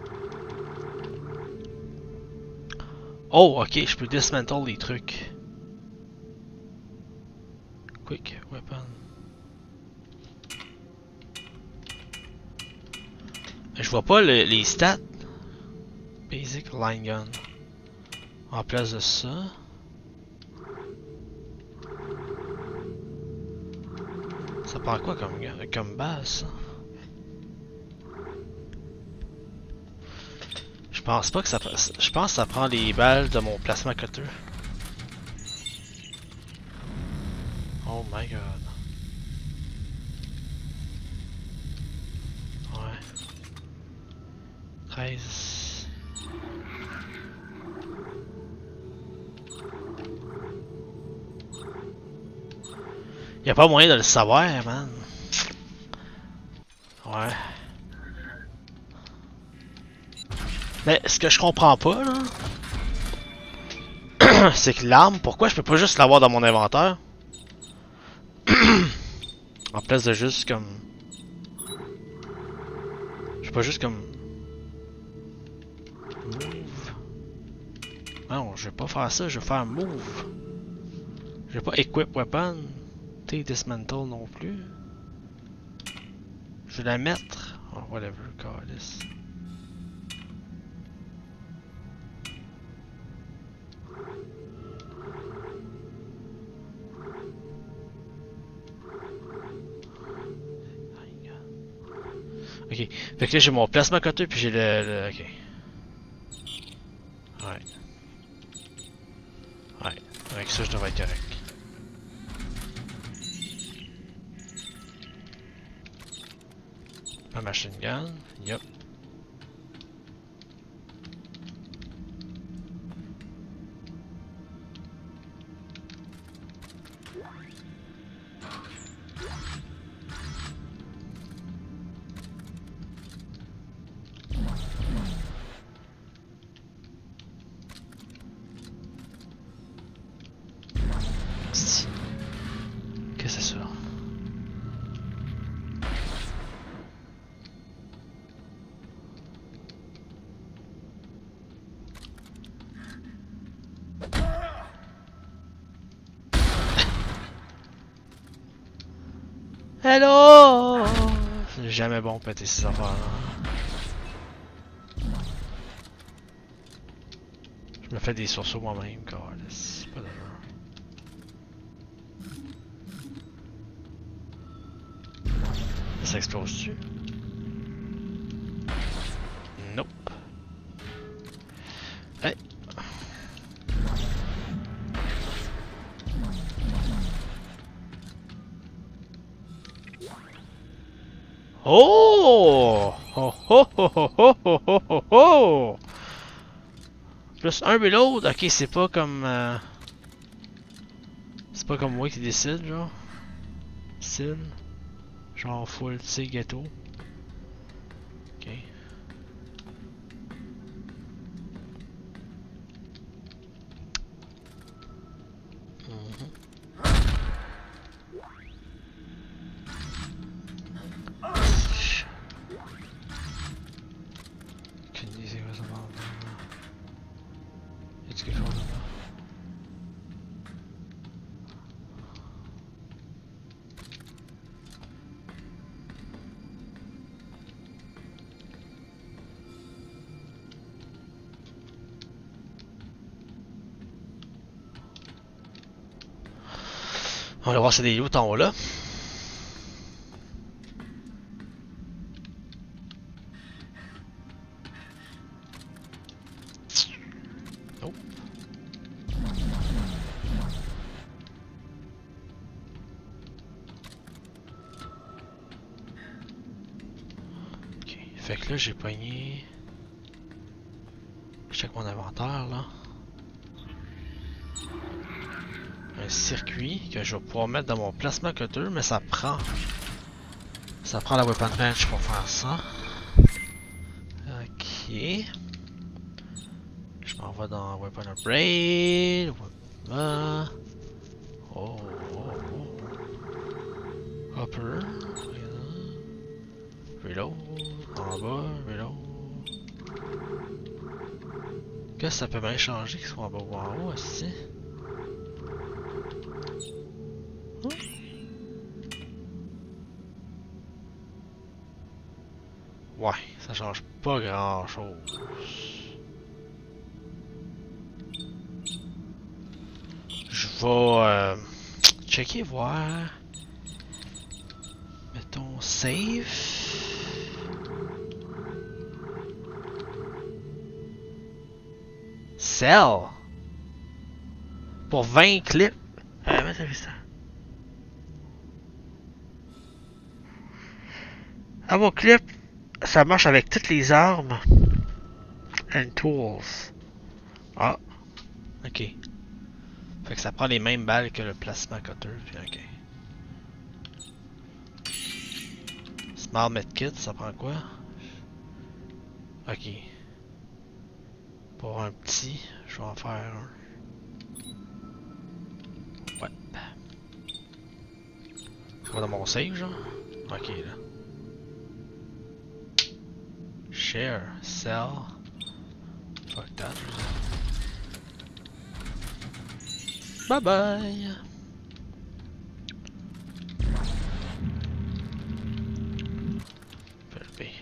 Oh, ok, je peux dismantle les trucs. Quick weapon. Je vois pas le, les stats. Basic line gun. En place de ça. Ça prend quoi comme, comme base, ça? Je pense pas que ça... Je pense que ça prend les balles de mon plasma cutter. Oh my god. Ouais. treize. Y'a pas moyen de le savoir, man. Ouais. Mais ce que je comprends pas, là, c'est que l'arme, pourquoi je peux pas juste l'avoir dans mon inventaire? En place de juste comme... Je peux pas juste comme... Move. Non, je vais pas faire ça, je vais faire move. Je vais pas equip weapon. T dismantle non plus. Je vais la mettre. Oh, whatever, goddess. Ok, fait que là j'ai mon plasma cutter puis j'ai le, le... Ok. Ouais. Ouais, avec ça je devrais être correct. Ma machine gun, yup. Qu'est-ce que c'est ça? Hello! C'est jamais bon péter ces affaires-là. Je me fais des sursauts moi-même, God, c'est pas d'allure. Ça explose-tu? Nope. Hey! Oh! Oh oh oh oh oh oh oh oh oh! Plus un reload? Ok, c'est pas comme... Euh... C'est pas comme moi qui décide, genre. Décide. Genre full, tu sais, ghetto. Ok. Mm-hmm. On va voir si c'est des loots en haut là. Oh. Ok, fait que là j'ai pogné. Je check mon inventaire là. Un circuit que je vais pouvoir mettre dans mon plasma cutter, mais ça prend ça prend la weapon bench pour faire ça. Ok, je m'en vais dans weapon upgrade. Ah. Oh, oh, oh. Upper, reload, en bas, reload. Qu'est-ce que ça peut bien changer qu'ils soient en bas ou en haut aussi? Ouais, ça change pas grand chose. Je vais euh, checker voir. save. Sell. Pour vingt clips. Ah, mais t'as vu ça? Ah, mon clip, ça marche avec toutes les armes. And tools. Ah. Ok. Fait que ça prend les mêmes balles que le plasma cutter. Puis ok. Small medkit, ça prend quoi? Ok. Pour un petit, je vais en faire un. Ouais. Ça va dans mon save, genre? Ok, là. Share, sell. Fuck that. Bye bye. Fais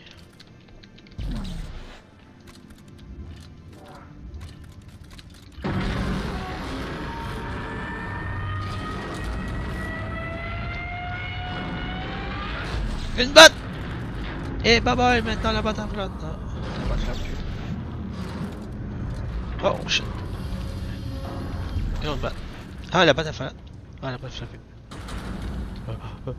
une batte! Et bye bye, maintenant la batte en flotte. Non, la batte flotte plus. Oh shit. Une autre batte. Ah, la batte à flotte. Ah, la batte flotte plus. Oh, oh.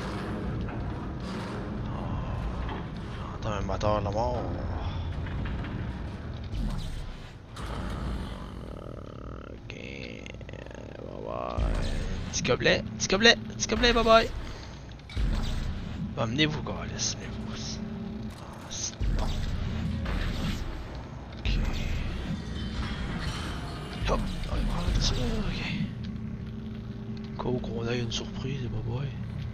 Oh. Attends, un moteur là mort. Ok. Bye bye. Petit gobelet, petit gobelet, petit gobelet, bye bye. Amenez-vous, gars, laissez-vous. Ah, c'est bon. Ok. Hop, on va prendre ça, ok. Quoi qu'on ait une surprise, bye bye.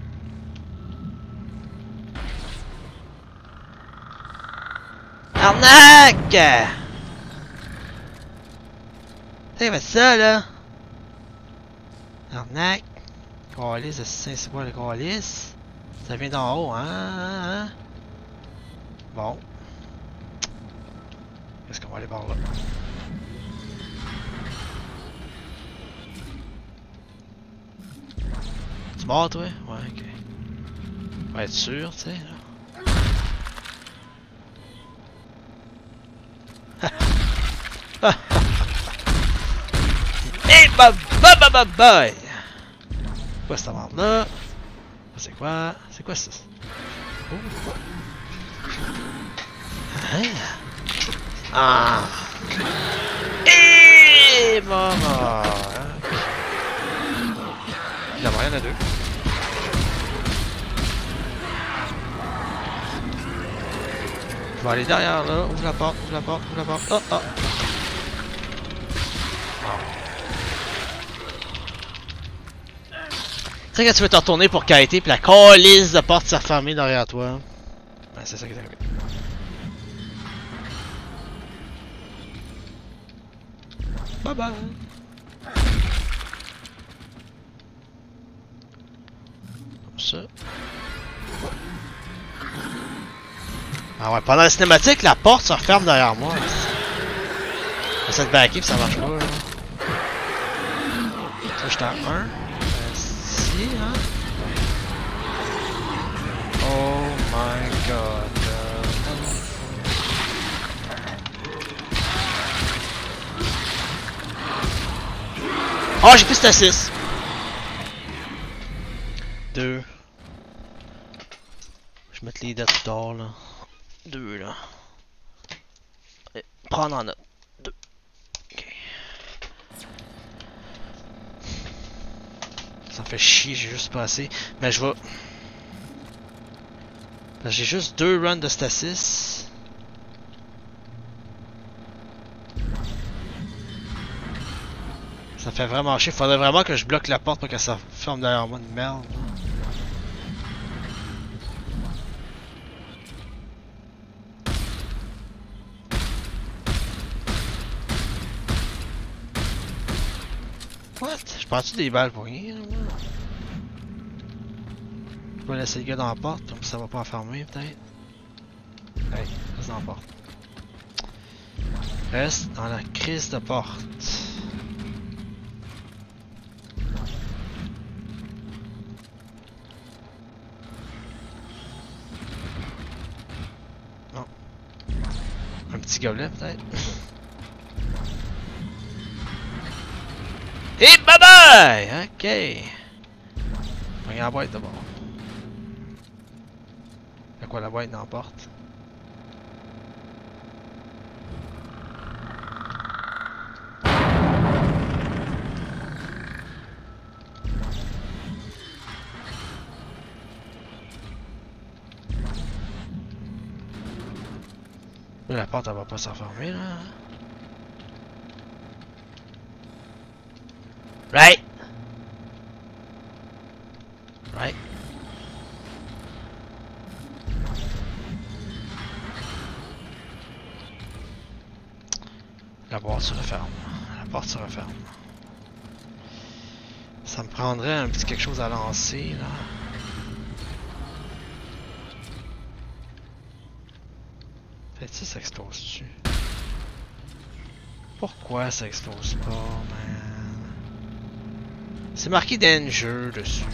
Arnaque! C'est quoi ça, là? Arnaque. Calice de c'est quoi le calice? Ça vient d'en haut, hein, hein, hein? Bon. Est-ce qu'on va aller par là? Tu mort, toi? Ouais, ok. On va être sûr, tu sais, là. Et bah bah bah bah bah! Quoi cette merde là? C'est quoi? C'est quoi ça? Oh. Hein? Ah! Et maman! Il y en a rien à deux. Je vais aller derrière là, ouvre la porte, ouvre la porte, ouvre la porte. Oh oh! Tu sais quand tu veux te retourner pour kiter puis la calice de porte s'est refermée derrière toi. Ben, c'est ça qui est arrivé. Bye bye! Comme ça. Ah ouais, pendant la cinématique, la porte se referme derrière moi. J'essaie de backer pis ça marche pas. Là. Ça, j'étais à un. Ici, hein? Oh my god. Oh, j'ai plus stasis. Deux. Je vais mettre les dates plus tard, là. Deux, là. Et prendre en note. Deux. Ok. Ça me fait chier, j'ai juste passé. Mais je vais... J'ai juste deux runs de stasis. Ça fait vraiment chier. Faudrait vraiment que je bloque la porte pour que ça ferme derrière moi de merde. What? Je prends-tu des balles pour rien? Moi? Je peux laisser le gars dans la porte, comme ça va pas enfermer peut-être. Hey, reste dans la porte. Reste dans la crise de porte. petit gobelet peut-être. Et bye bye! Ok. Regarde la boîte d'abord. Y'a quoi la boîte dans la porte? Là, la porte elle va pas s'enfermer là. Right! Right? La porte se referme. La porte se referme. Ça me prendrait un petit quelque chose à lancer là. Peut-être ça s'explose-tu? Pourquoi ça explose pas, man? C'est marqué Danger dessus.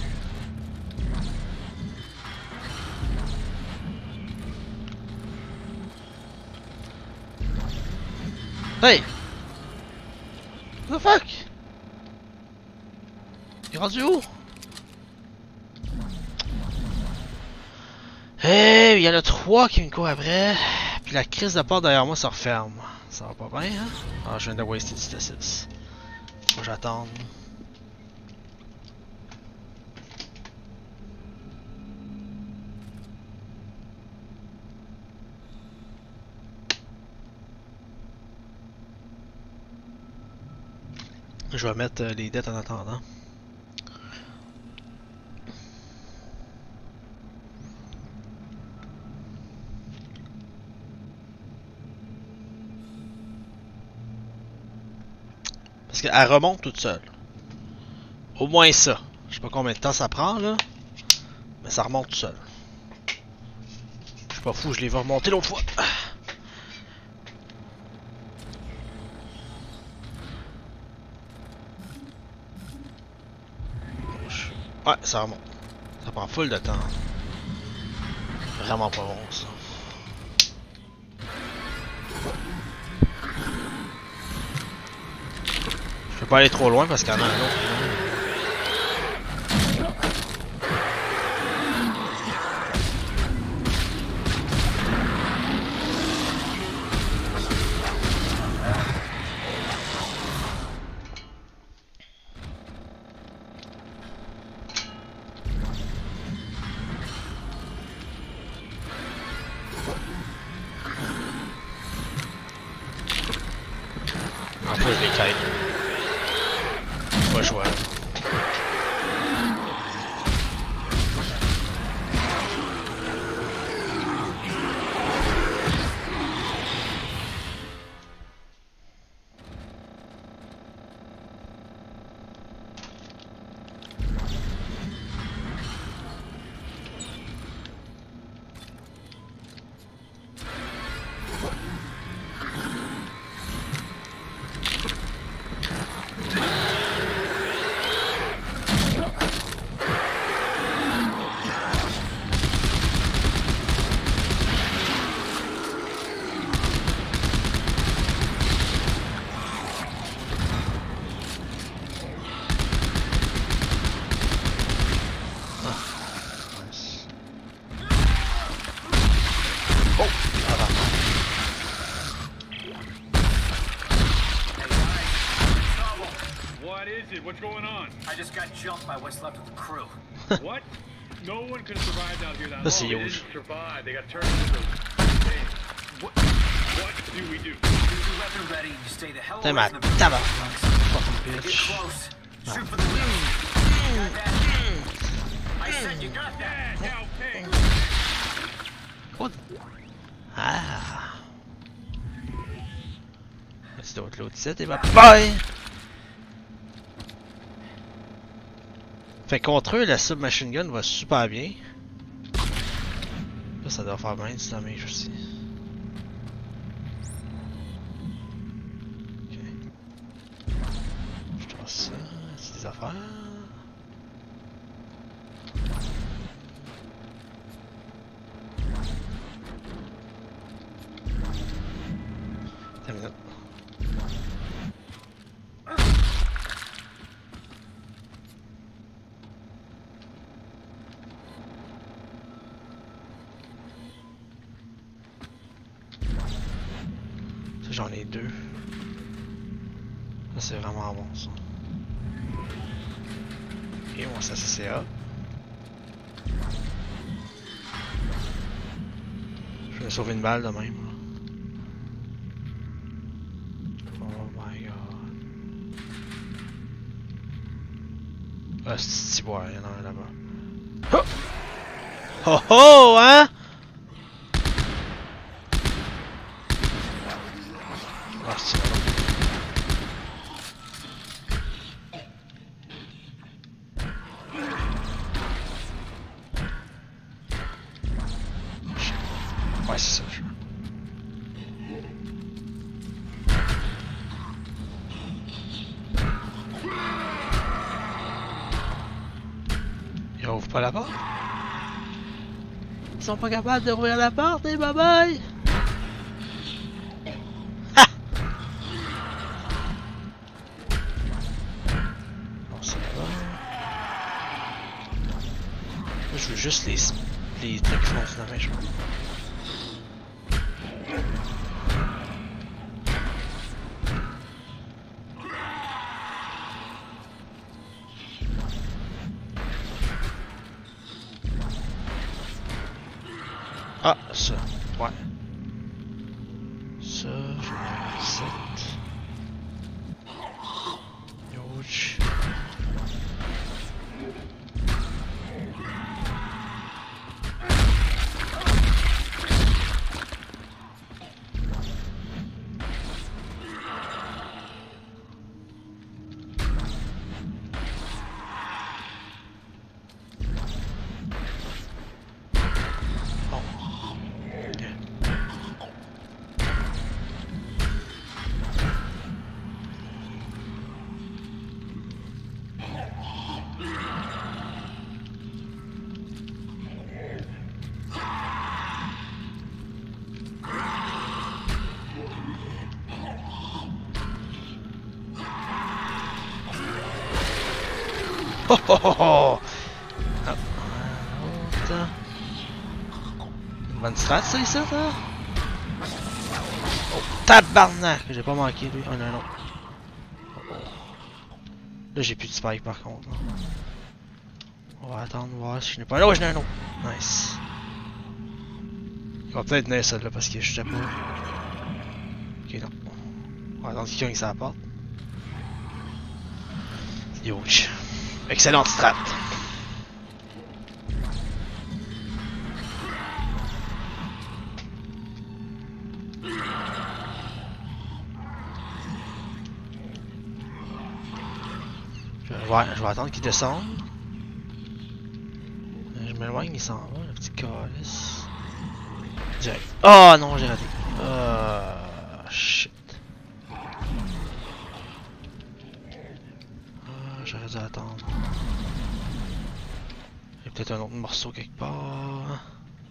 Hey! What the fuck? Il est rendu où? Hey, il y en a trois qui me courent après. Puis la crise de porte derrière moi se referme. Ça va pas bien, hein? Ah, je viens de waster du stasis. Faut que j'attende. Je vais mettre euh, les dettes en attendant. Parce qu'elle remonte toute seule. Au moins ça. Je sais pas combien de temps ça prend là. Mais ça remonte tout seul. Je suis pas fou, je l'ai vu remonter l'autre fois. Ouais, ça remonte. Ça prend full de temps. Vraiment pas bon ça. Je peux pas aller trop loin parce qu'il y en a un autre. En plus des quêtes. Pas jouable. What's going on? I just got jumped by what's left of the crew. What? No one could have survived out here that That's long. They huge. didn't survive. They got turned into things. What? What do we do? Keep your weapon ready and you stay the hell T'es away ma from the tabac. Get Fucking bitch. close. Shoot for the wheels. Got that? I said you got that. Yeah, okay. What? Ah. C'est d'autres l'autre ici, t'es ma paille. Fait contre eux, la submachine gun va super bien. Là, ça doit faire bien du damage aussi. Ok. Je trouve ça. C'est des affaires. J'en ai deux. Ça, c'est vraiment bon, ça. Et moi, ça, c'est A. Je vais sauver une balle de même. Là. Oh my god. Ah, c'est petit bois, il y en a un là-bas. Oh! Oh oh, hein? Ah, c'est bon. Ouais, c'est ça. Je... Ils ouvrent pas la porte? Ils sont pas capables d'ouvrir la porte, et bye bye! Ha! Bon, ça va. Je veux juste les, les trucs qui font dans la je crois. Ah, ça, ouais. Ça, je vais mettre sept. Ouch. Oh oh oh oh! Ah, autre. Une bonne strat ça ici, ça? Oh, tabarnak! J'ai pas manqué lui. Oh non, non. Oh, oh. Là j'ai plus de spike par contre. Là. On va attendre voir si je n'ai pas. Là, oh, j'en ai un autre! Nice. Il va peut-être naître ça là parce que je sais pas. Ok, non. On va attendre qu'il gagne sa porte. Huge. Excellente strat. Je vais, voir, je vais attendre qu'il descende. Je m'éloigne, il s'en va, le petit calice. Direct. Oh non, j'ai raté. Oh shit. J'aurais dû attendre. Il y a peut-être un autre morceau quelque part.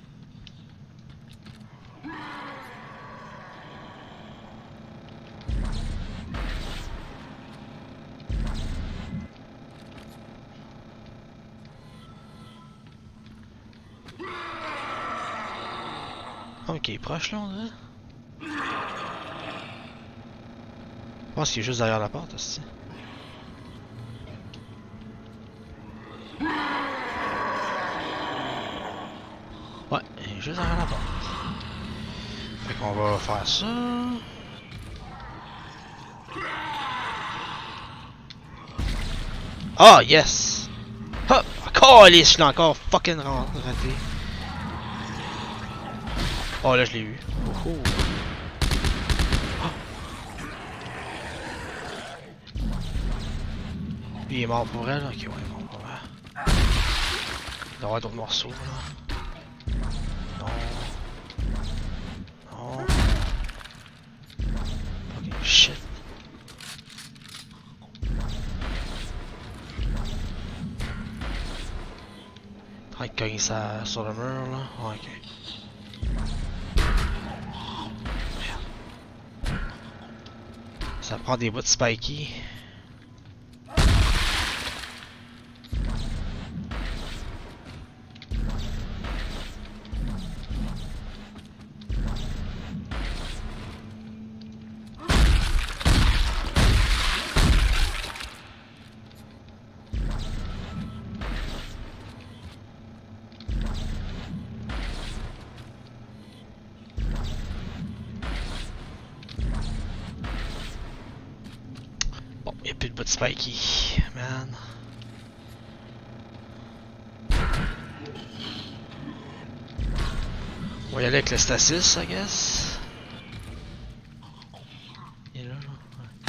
Ok, il est proche là, on dirait. Je pense qu'il est juste derrière la porte aussi. Ouais, il est juste derrière la porte. Fait qu'on va faire ça. Ah, oh, yes! Hop! Encore, je l'ai encore fucking raté. Oh, là, je l'ai eu. Oh, oh. Lui, il est mort pour elle, ok, ouais, il est mort pour elle. Il doit y avoir d'autres morceaux, là. Non. Non. Fucking shit. En train de cogner ça sur le mur, là. Oh, ok. Merde. Ça prend des bouts de spiky. bout de Spiky, man. On va y aller avec le stasis, I guess. Il est là, là.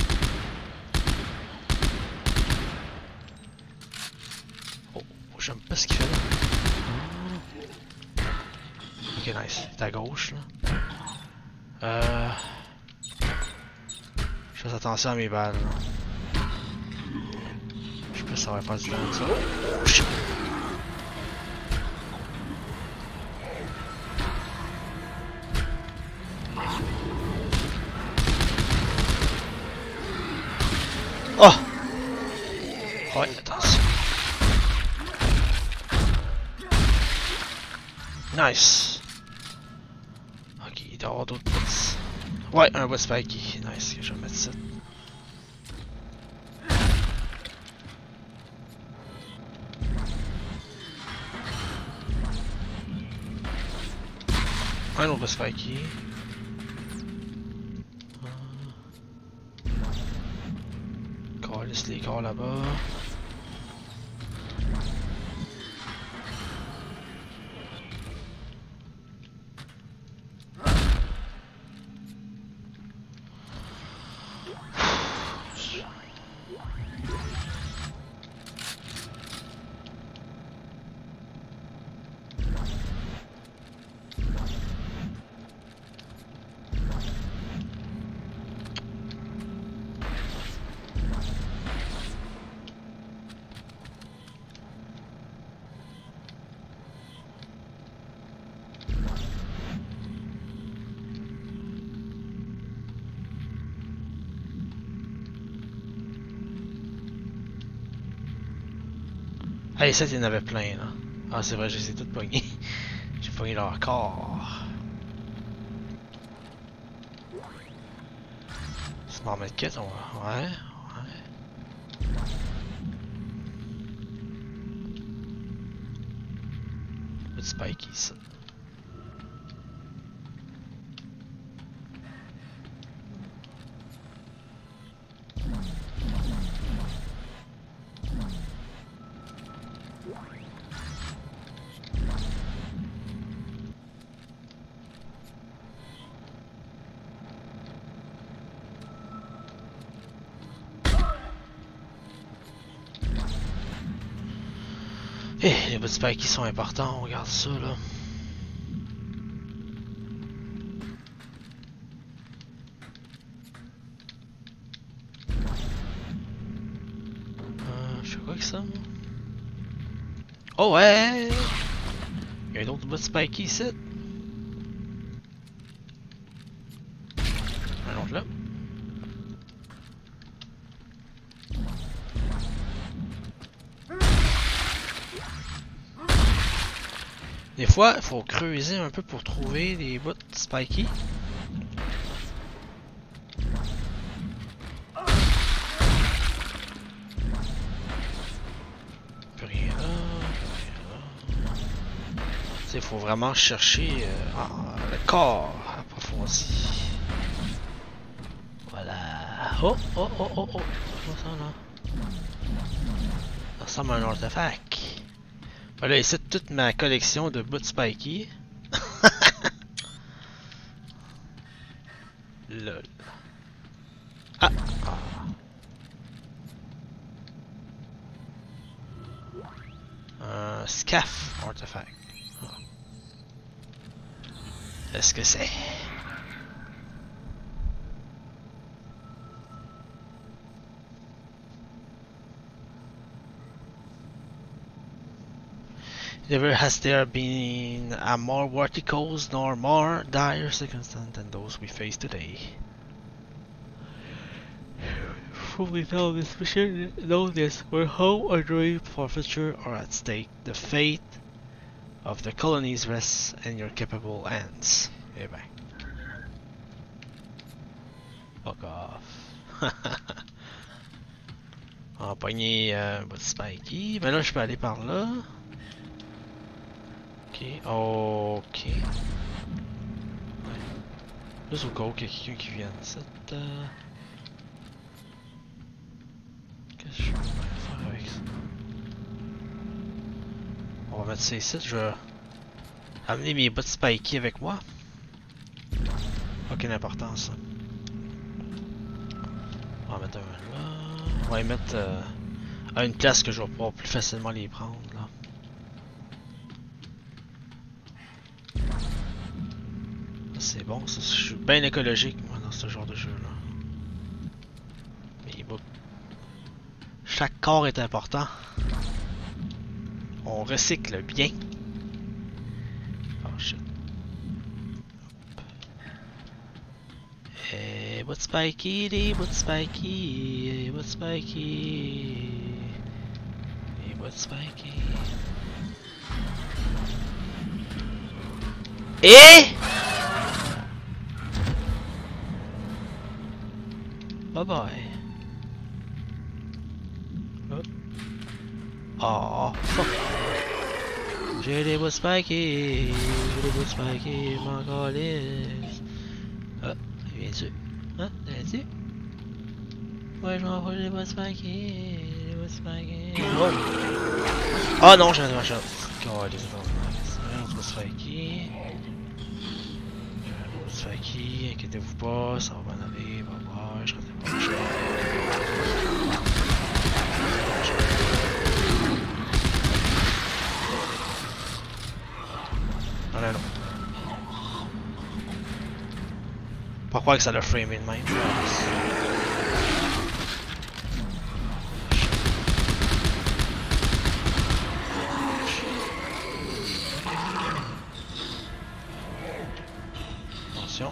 Ouais. Oh, j'aime pas ce qu'il fait là. Ok, nice. C'est à gauche, là. Euh... Je fais attention à mes balles, là. Je sais pas si ça va faire du temps, ça. Oh, shit. Oh! Ouais, attention. Nice. Ok, il doit y avoir d'autres bits. Ouais, un bout Spiky. Nice, que je vais mettre ça. Un autre bout Spiky. Laisse les corps là-bas. Ah, et ça, il y en avait plein, là. Ah, c'est vrai, je les ai toutes pognées. J'ai pogné leur corps. Smart medkit, on va... Ouais, ouais. Petit Spiky, ça. Eh, les bouts de Spiky sont importants, on regarde ça là. Euh, je fais quoi avec ça, moi? Oh ouais! Il y a un autre bout de Spiky ici. Un autre là. Des fois, il faut creuser un peu pour trouver des bouts Spiky. Plus rien là, plus rien là. Il faut vraiment chercher euh, ah, le corps approfondi. Voilà. Oh, oh, oh, oh, oh. Qu'est-ce ça là? Ça ressemble à un artefact. Voilà, ici toute ma collection de bouts Spiky. Lol. Ah, ah. Un scaff artefact. Ah. Est-ce que c'est? Never has there been a more verticals nor more dire circumstance than those we face today. Fully know this mission, know this, where home or dream forfeiture are at stake. The fate of the colonies rests in your capable hands. Eh ben. Fuck off. On va pogner un bout de Spiky. Ben là, je peux aller par là. Ok, ok. Ouais. Juste au cas où quelqu'un qui vient de cette. Euh... Je sais pas quoi faire avec ça. On va mettre ça ici. Je vais amener mes bottes spiky avec moi. Aucune importance. On va mettre un là. On va les mettre euh, à une place que je vais pouvoir plus facilement les prendre là. C'est bon, ça, je suis bien écologique moi dans ce genre de jeu là. Mais bon, chaque corps est important. On recycle bien. Oh shit. Hey, what's spiky? Hey, what's spiky? Hey, what's spiky? Hey, what's spiky? Et bye bye. Oh, oh fuck. J'ai des bouts spiky, j'ai des bouts spiky, mon calice. Ah, viens-tu? Hein, viens-tu? Ouais, je m'en vais des bouts spiky, des bouts spiky. Oh, oh non, j'ai un machin. Calice, j'ai un bouts spiky. J'ai un bouts spiky, inquiétez-vous pas, ça va bien aller, va voir, je rentre pas le chat. Non, non, non. Pas croire que ça l'a framé de même. Attention.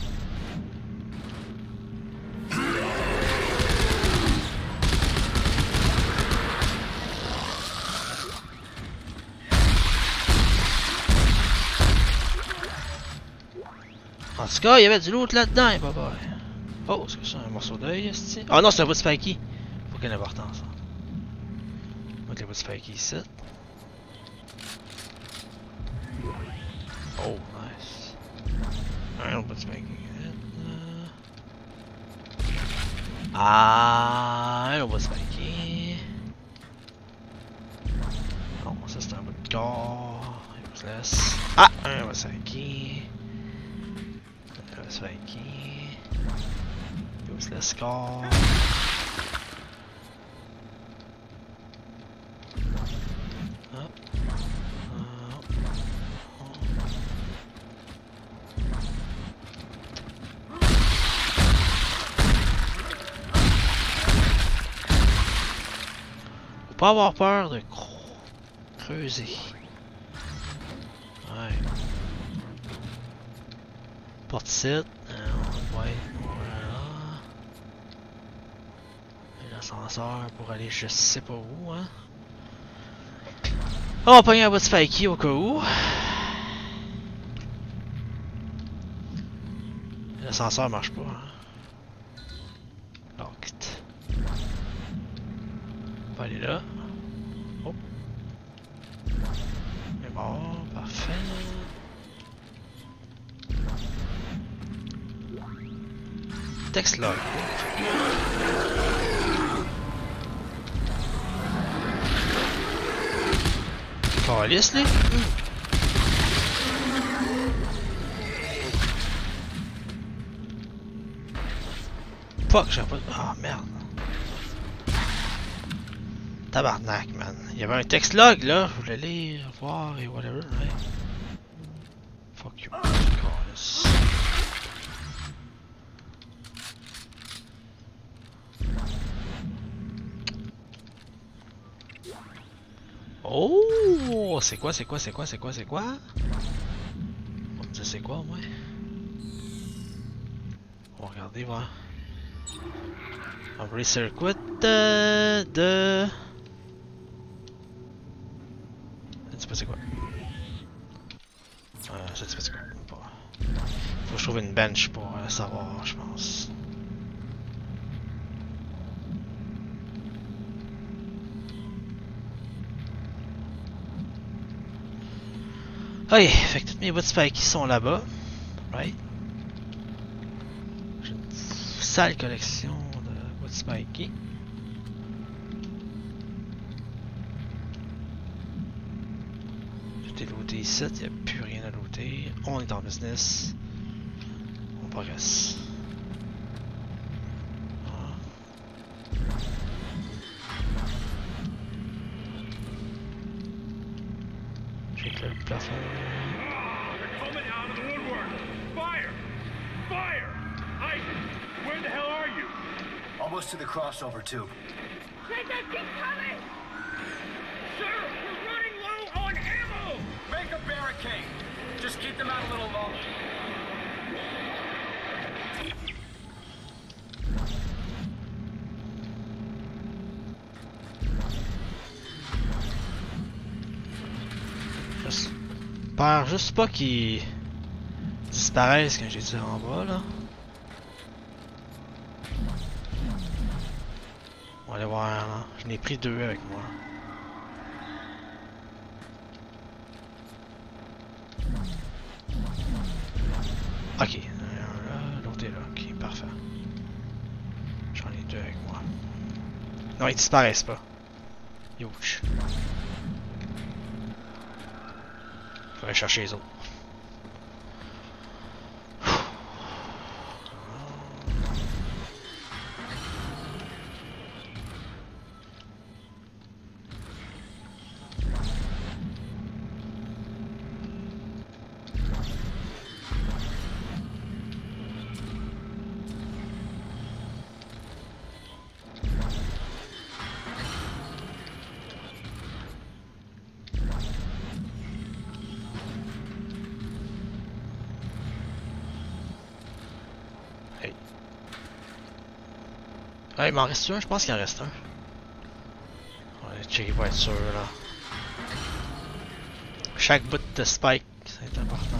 En tout cas, il y avait du loot là-dedans, papa. Oh, est-ce que c'est un morceau d'œil, ici? Ah non, c'est un bout de spiky. Faut qu'il y ait une importance. On va mettre le bout de spiky ici. Oh, nice. Un autre bout de spiky. Ah, un autre bout de spiky. Non, ça c'est un bout de corps. Il se laisse. Ah, un bout de spiky. Spiky. Use le score. Hop. Hop. Faut pas avoir peur de creuser. Ouais. Porte site, euh, ouais, voilà. Et l'ascenseur pour aller je sais pas où, hein. On va pogner un bout de spiky au cas où. L'ascenseur marche pas, hein. Locked. On va aller là. Oh. Il est mort, parfait. Texte log. Calice, lui. Fuck, j'ai pas. Ah oh, merde. Tabarnak, man. Il y avait un texte log là. Je voulais lire, voir et whatever, right? Fuck you. Calice. Oh, c'est quoi, c'est quoi, c'est quoi, c'est quoi, c'est quoi? On me dit c'est quoi, moi? On va regarder, voir. Un recircuit de... de... Je sais pas c'est quoi. Euh, je sais pas c'est quoi. Faut que je trouve une bench pour euh, savoir, je pense. Ok, fait que toutes mes bouts de spikes sont là-bas. Right. J'ai une sale collection de bouts de spikes. Tout est looté ici, il n'y a plus rien à looter. On est en business. On progresse. J'ai que le plafond. They're coming out of the woodwork! Fire! Fire! Isaac, where the hell are you? Almost to the crossover tube. Let that keep coming! Sir, we're running low on ammo! Make a barricade. Just keep them out a little longer. J'espère juste pas qu'ils disparaissent quand j'ai tiré en bas là. On va aller voir là. Je n'ai pris deux avec moi. Ok, un là, l'autre est là. Ok, parfait. J'en ai deux avec moi. Non, ils disparaissent pas. Youch. Faudrait chercher les autres. Ah, il m'en reste un, je pense qu'il en reste un. On va aller checker pour être sûr là. Chaque bout de spike, c'est important.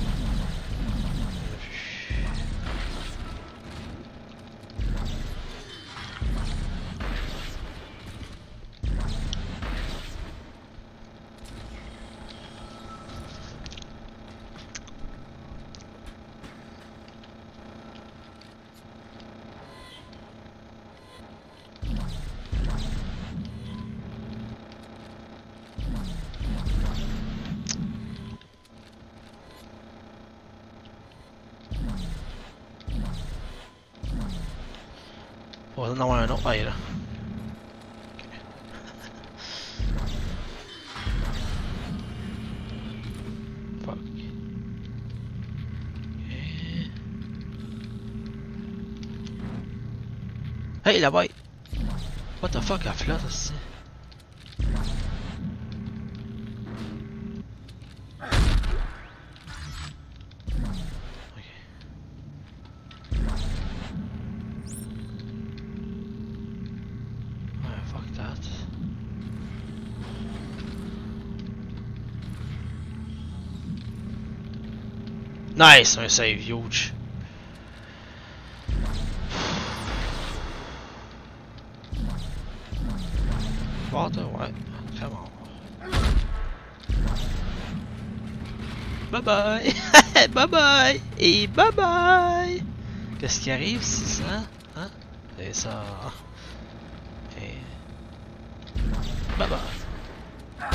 On va en avoir un autre. Ah, il est là. Okay. Fuck. Okay. Hey, là-bas! What the fuck, elle flotte aussi. Nice, un save huge. Water, ouais. Come on. Bye bye. Bye bye. Et bye bye. Qu'est-ce qui arrive si ça? Hein? C'est ça. Et... bye bye.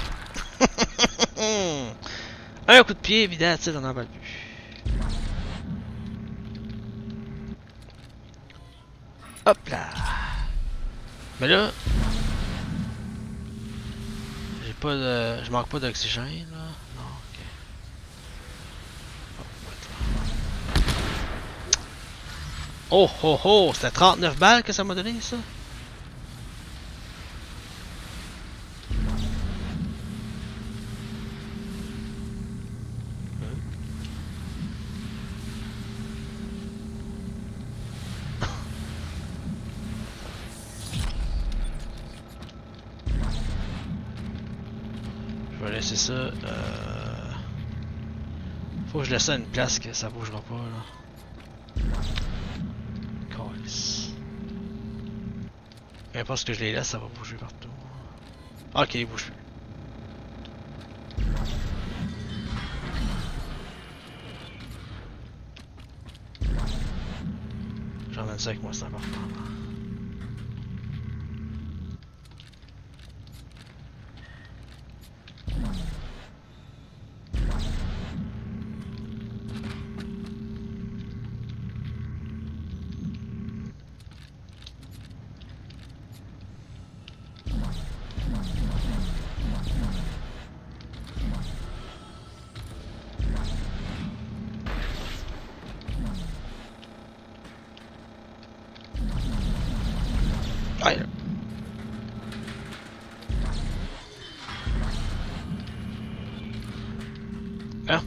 Un coup de pied, évidemment, tu sais, on en va plus. Hop là! Mais là, j'ai pas de, je manque pas d'oxygène là. Non, ok. Oh oh oh, c'était trente-neuf balles que ça m'a donné ça. C'est ça. Euh... Faut que je laisse ça à une place que ça bougera pas là. Calice. Peu importe ce que je les laisse, ça va bouger partout. Ah, ok, il bouge plus. J'emmène ça avec moi, c'est important. Hein?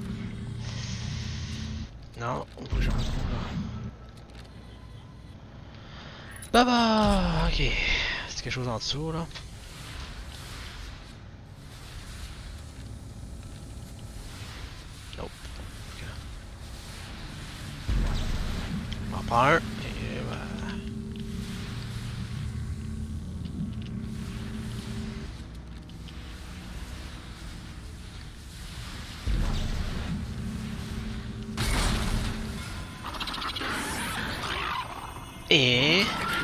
Non, on bouge pas trop là. Bah bah, ok. C'est quelque chose en dessous là. Nope. Okay. On en prend un. Et bah... Et...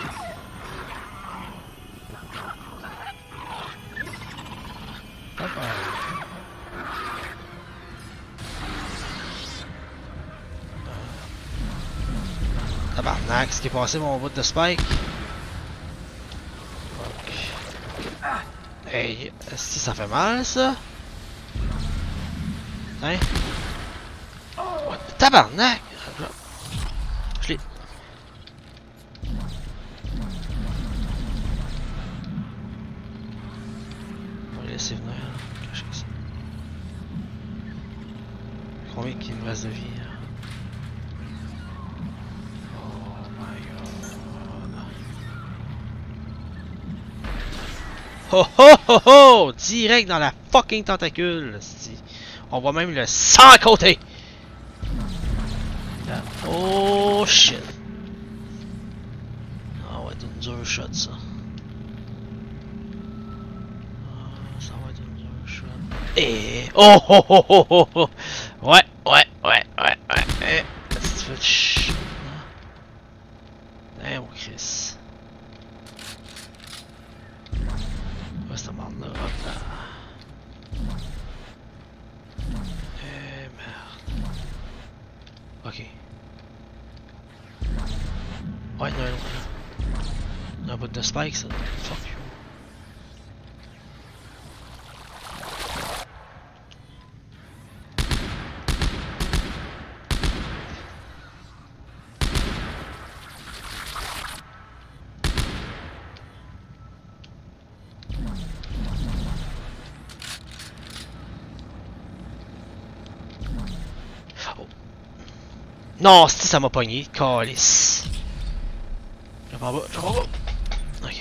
Tabarnak, ce qui est passé mon bout de spike. Fuck. Hey, si ça fait mal ça? Hein? What? Tabarnak! Je l'ai... On va laisser venir, cacher ça. Combien qu'il me reste de vie? Oh oh oh oh! Direct dans la fucking tentacule! On voit même le sang à côté! Là. Oh shit! Ah ouais, c'est une dure shot ça. Ah, ça va être une dure shot. Et oh oh oh oh oh oh! Ouais, ouais, ouais, ouais, ouais. Eh, petite foot shit. Eh mon Chris. Cette merde là, hop là. Eh merde. Ok. Ouais, non, non. Il y a un bout de spike ça. Fuck you. Non, si ça m'a pogné, calice. Je vais en bas, je vais en bas. Ok.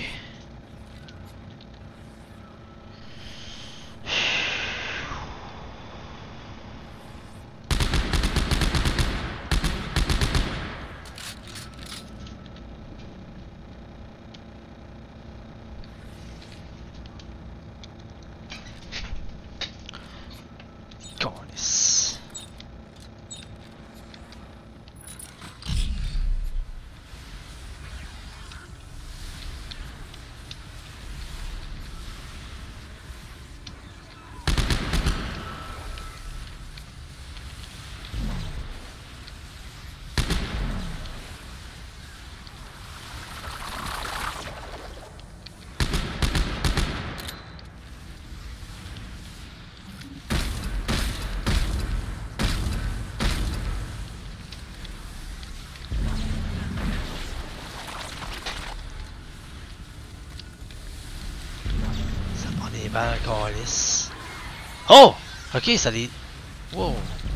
Calice. Des balles calice. Oh! Ok, ça les... Wow!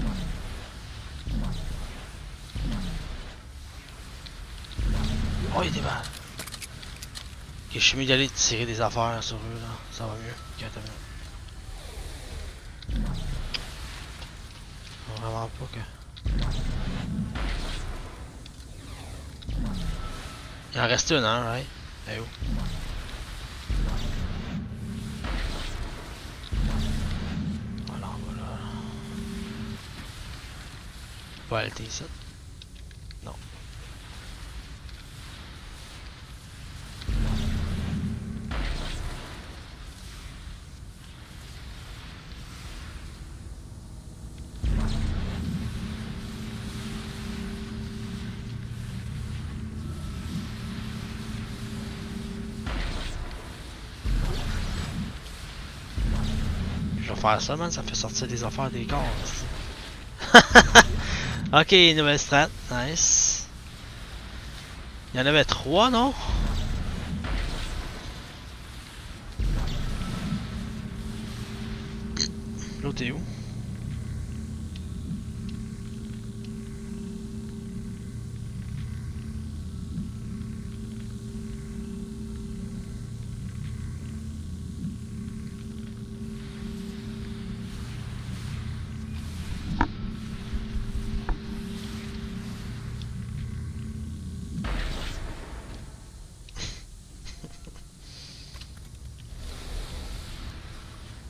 Oh, il y a des balles. Ok, je suis mieux d'aller tirer des affaires sur eux, là. Ça va mieux. Ok, t'as mieux. Vraiment pas que... Il en reste une, hein, right? Elle est où? Pas aller ici. Non. Je vais faire ça, man, ça fait sortir des affaires des corps. Ok, nouvelle strat, nice. Il y en avait trois, non? L'autre est où?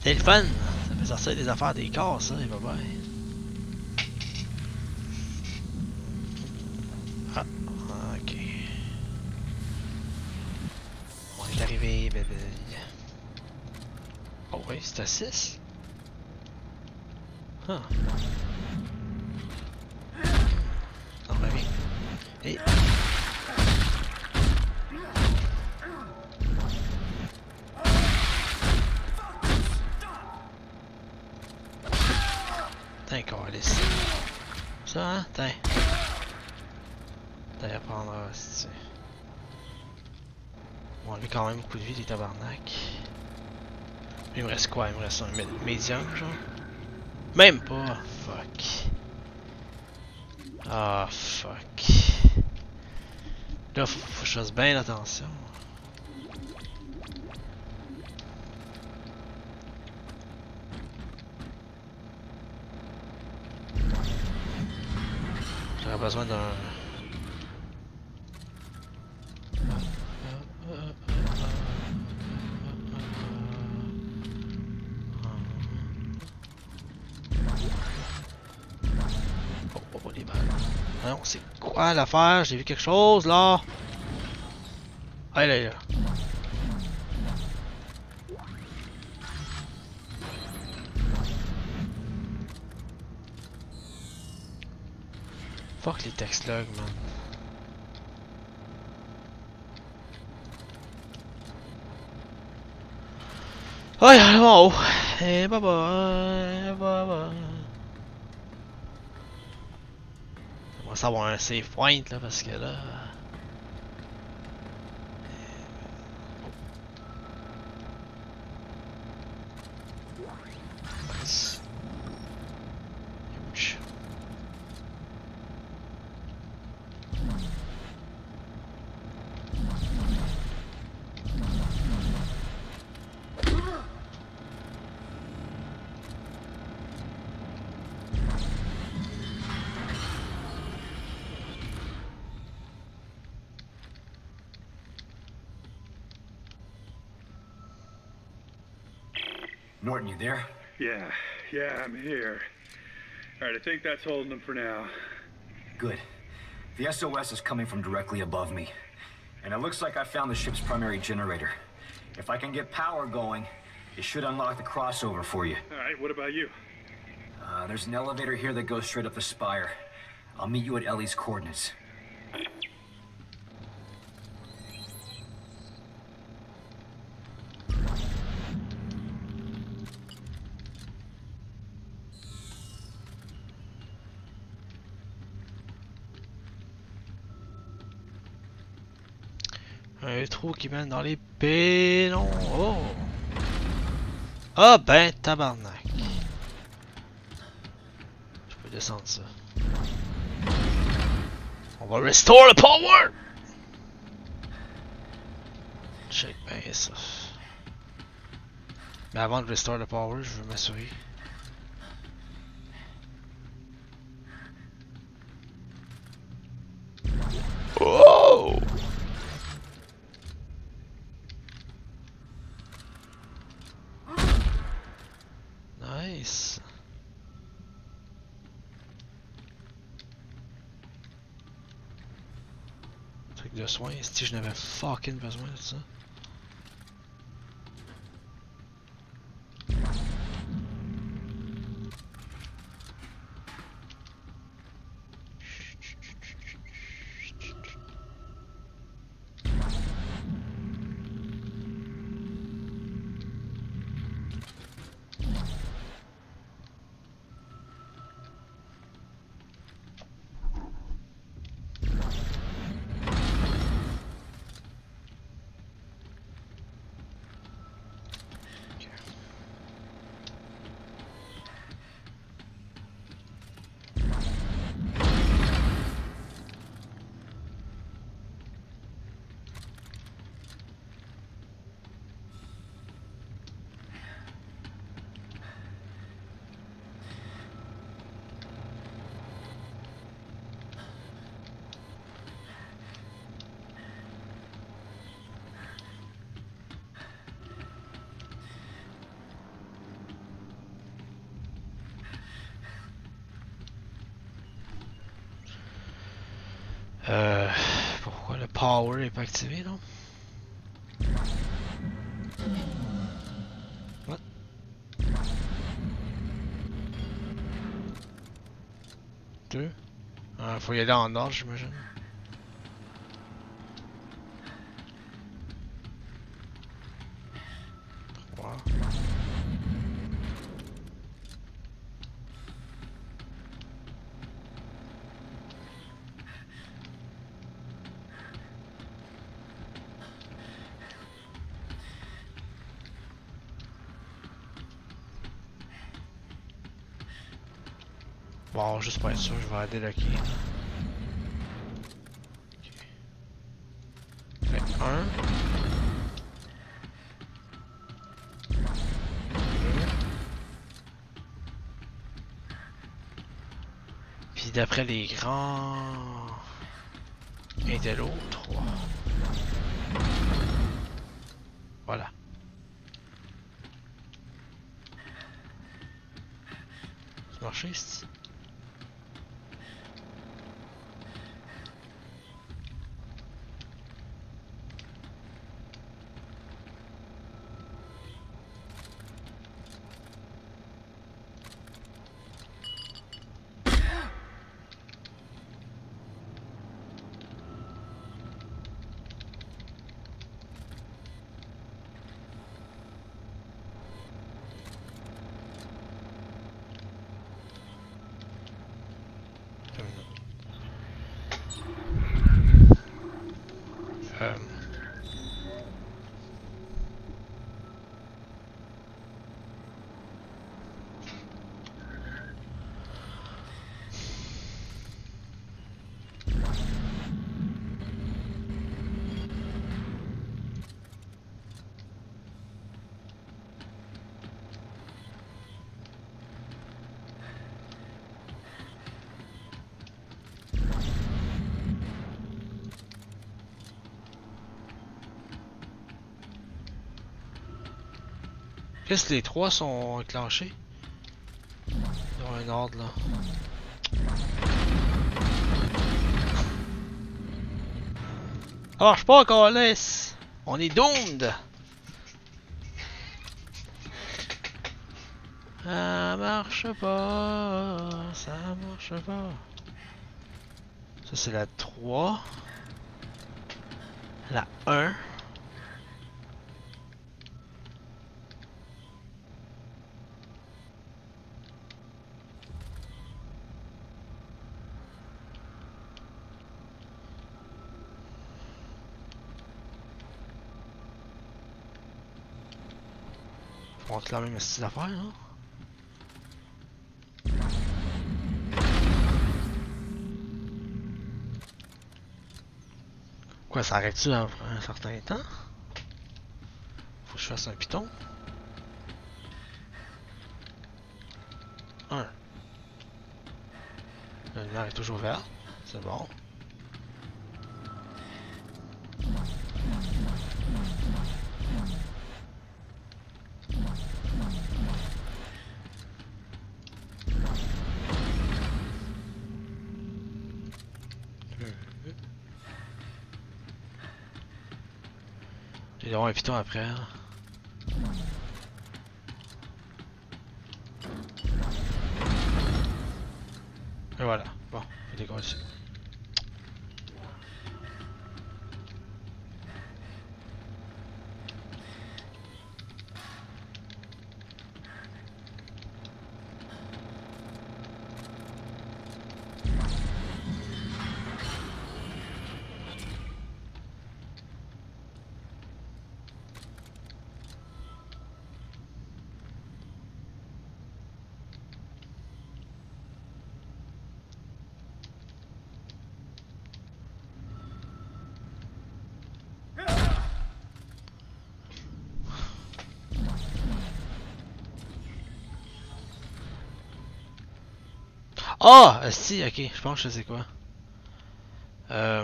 C'est le fun! Ça fait sortir des affaires des corps, ça, et bye bye. Ah, ok. On est arrivé, bébé. Oh oui, c'est à six? Ah. Non, bah oui. Et... T'es câlisse. Ça, hein? T'es. T'as à prendre, c'est... Bon, lui quand même beaucoup de vie, des tabarnak. Il me reste quoi? Il me reste un mé médium, genre? Même pas! Fuck. Ah, fuck. Là, faut, faut que je fasse bien attention. J'aurais besoin d'un... Oh, oh, oh, les balles. Non, c'est quoi l'affaire? J'ai vu quelque chose là. Ah, là, là. Fuck les text logs, man. Ouais, allons en haut. Et bye bye, bye bye. On va savoir un save point là parce que là. Nice. Huge. Norton, you there? Yeah, yeah, I'm here. Alright, I think that's holding them for now. Good. The S O S is coming from directly above me. And it looks like I found the ship's primary generator. If I can get power going, it should unlock the crossover for you. Alright, what about you? Uh, there's an elevator here that goes straight up the spire. I'll meet you at Ellie's coordinates. Un trou qui mène dans les pélons. Oh! Ah ben tabarnak. Je peux descendre ça. On va restore the power! Check bien ça. Mais avant de restore the power, je veux m'assurer. Oh! Nice. Truc de soin, si je n'avais fucking besoin de ça. Euh... Pourquoi le power est pas activé, non? What? Deux? Ah, faut y aller en ordre, j'imagine. Trois. Bon, juste pour être sûr, je vais aller là qui. Ok. Fait un. Deux. Puis d'après les grands intellos, trois. Voilà. Ça marche ici? Euh... Qu'est-ce que les trois sont enclenchés? Ils ont un ordre là. Ça marche pas encore, laisse! On est doomed! Ça marche pas, ça marche pas. Ça c'est la trois. La un. On va la même style d'affaires, hein? Quoi, ça arrête-tu à un certain temps? Faut que je fasse un piton. Un. La lumière est toujours verte. C'est bon. Il y aura un piton après. Hein. Et voilà. Bon, il décolle ici. Ah! Oh, si, ok, je pense que je sais quoi. Euh...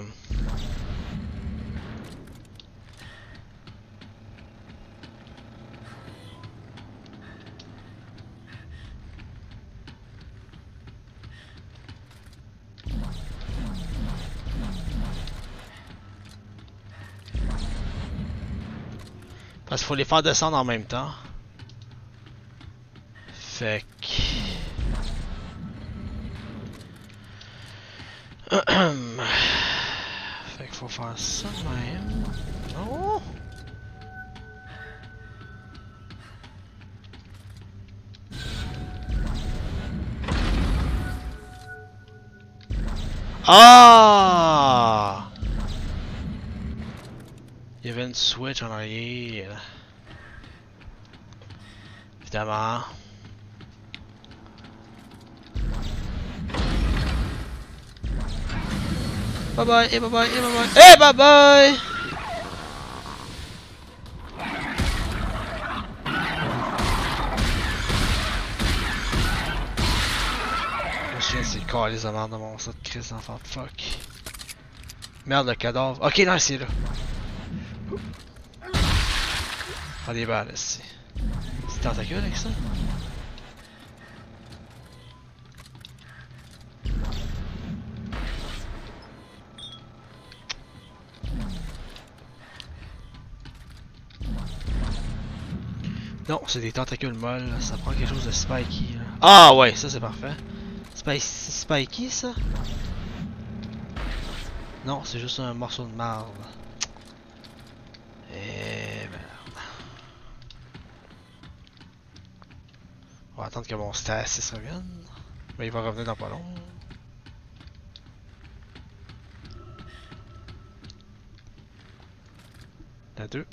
Parce qu'il faut les faire descendre en même temps. Fait que... fait qu'il faut faire ça de même. Oh! Ah! Il y avait une switch en arrière. Évidemment. Bye bye, et bye bye, et bye bye, et bye bye! Je me souviens, c'est le corps les amants de mon set de crise d'enfant de fuck. Merde, le cadavre. Ok, non, c'est là. Ah, des balles, ici. C'est tentacule avec ça? Non, c'est des tentacules molles, ça prend quelque chose de spiky. Là. Ah ouais, ça c'est parfait. Spy spiky ça? Non, c'est juste un morceau de marbre. Et merde. On va attendre que mon stasis revienne. Mais il va revenir dans pas long. La deux.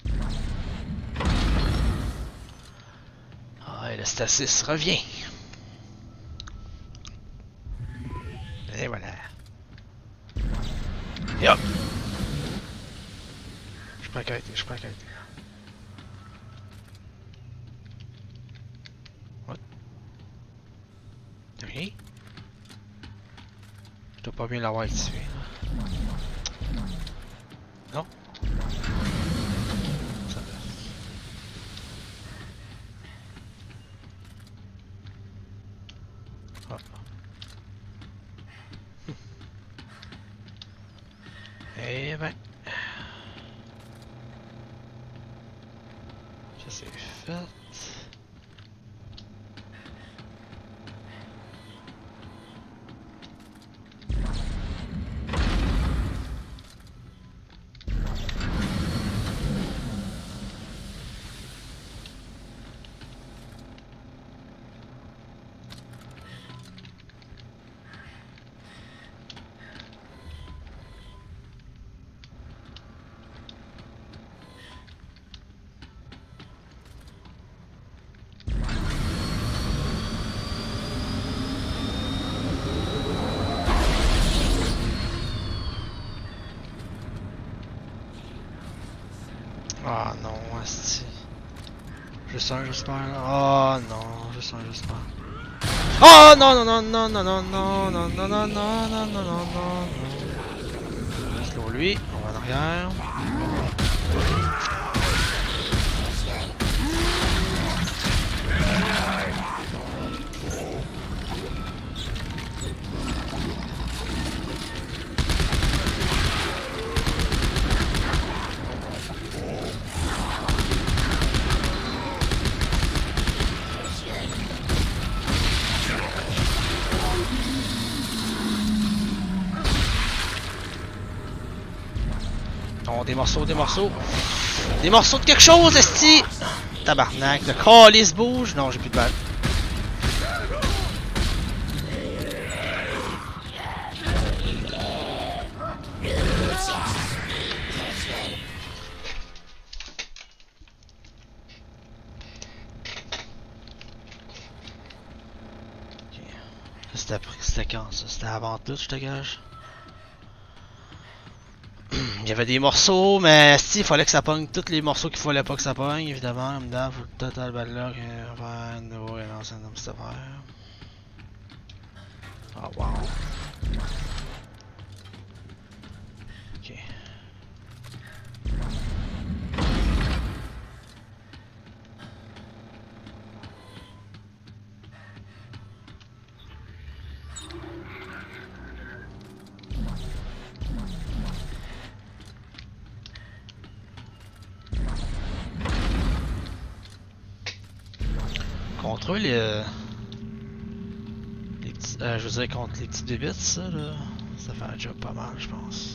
Ah, et le stasis revient. Et voilà. Et hop! Je prends la qualité, je prends la qualité. What? Rien? Je dois pas bien l'avoir activé. Non? Ça va. Hop. Eh ben. Ça c'est fait. Ah non, asti. Juste un, j'espère. Oh non, juste un, j'espère. Oh non, non, non, non, non, non, non, non, non, non, non, non, non, non, non, non. Slow lui, on va en arrière. Oh, des morceaux, des morceaux. Des morceaux de quelque chose, esti! Tabarnak, le calice bouge. Non, j'ai plus de balles. C'était quand ça? C'était avant tout, je te gage. Il y avait des morceaux, mais si, il fallait que ça pogne tous les morceaux qu'il fallait pas que ça pogne, évidemment. Là, faut le total badlock, un nouveau et l'ancien homme cette affaire. Ah, wow. Ok. retrouver les... Euh, les petits... Euh, je veux dire, contre les petites bébites, ça, là... Ça fait un job pas mal, je pense.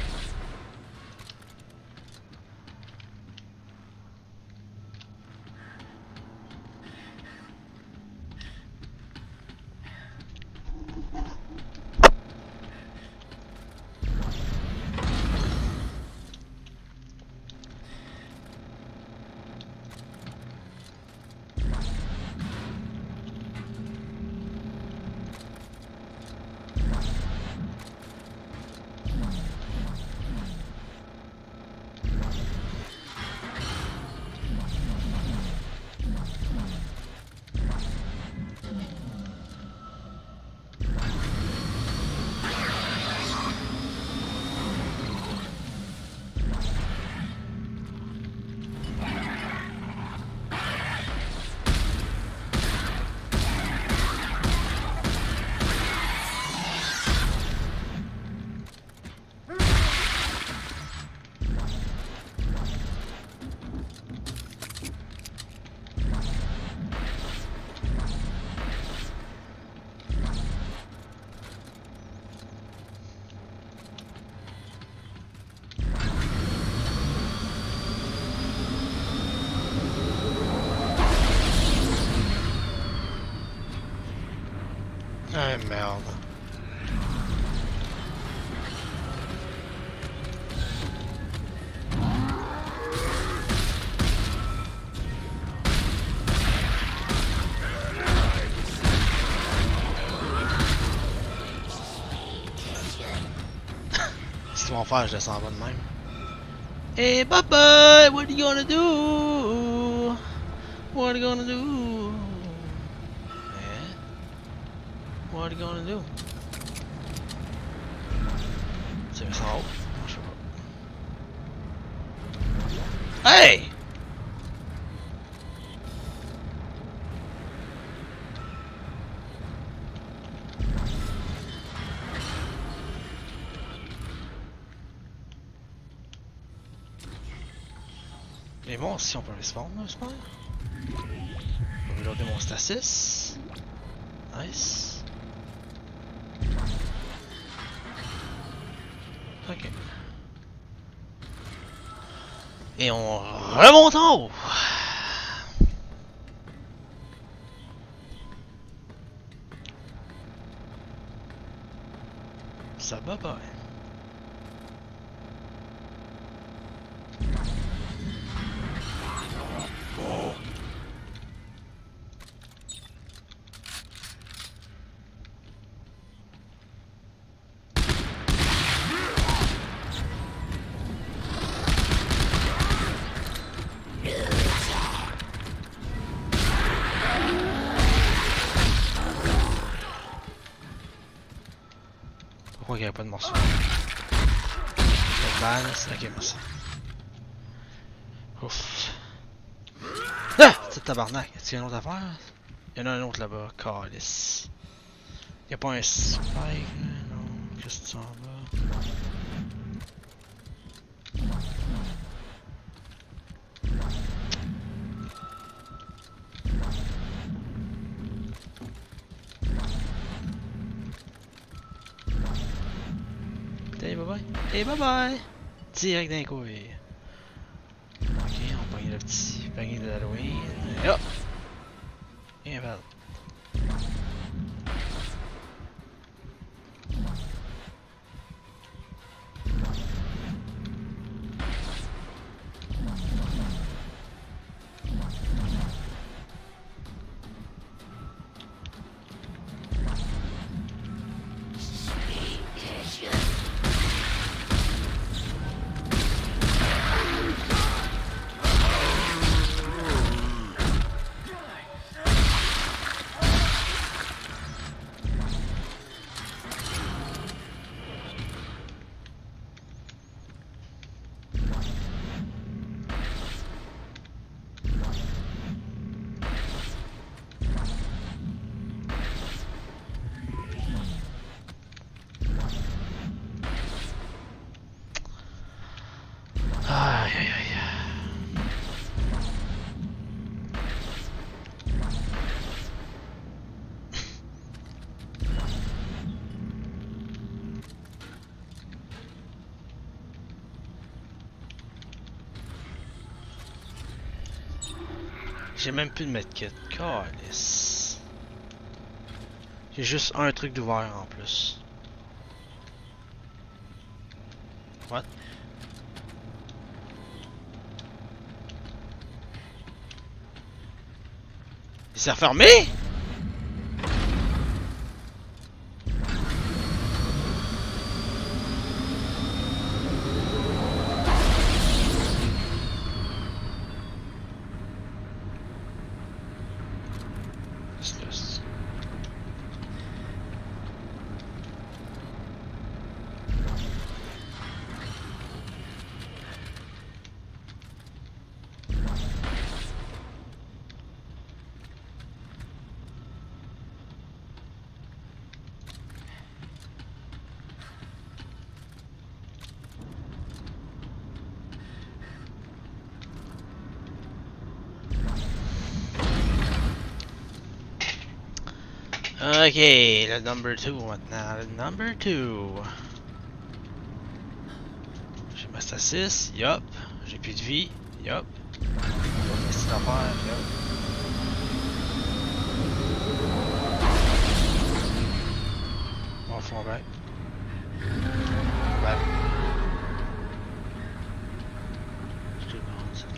Ah merde. Si tu vas en faire, je descends en bas de même. Hey bye, what are you gonna do? What are you gonna do? What are you gonna do? C'est ça en haut? Non, je sais pas. Hey! Les monstres, si on peut les spawn, j'espère. On va reloader mon stasis. Nice. Ok. Et on remonte en haut. Ça va pas. Pourquoi il n'y avait pas de morceau? Balance, ok, merci. Ouf. Ah! C'est tabarnak, est-ce qu'il y a une autre affaire? Il y en a un autre là-bas, calice. Y'a pas un spike, non? Qu'est-ce que tu en vas? Hey, bye bye. Hey, bye bye. Direct d'un couille. Ok, on pogne le petit panier de l'Halloween. Et hop! Et un val. J'ai même plus de medkit. Calice. J'ai juste un truc d'ouvert en plus. What? Il s'est refermé? Ok, le number two maintenant, le number two. J'ai ma six, yup. J'ai plus de vie, yup. Qu'est-ce que affaire, yup. On va fond back. Back. C'est bon ça.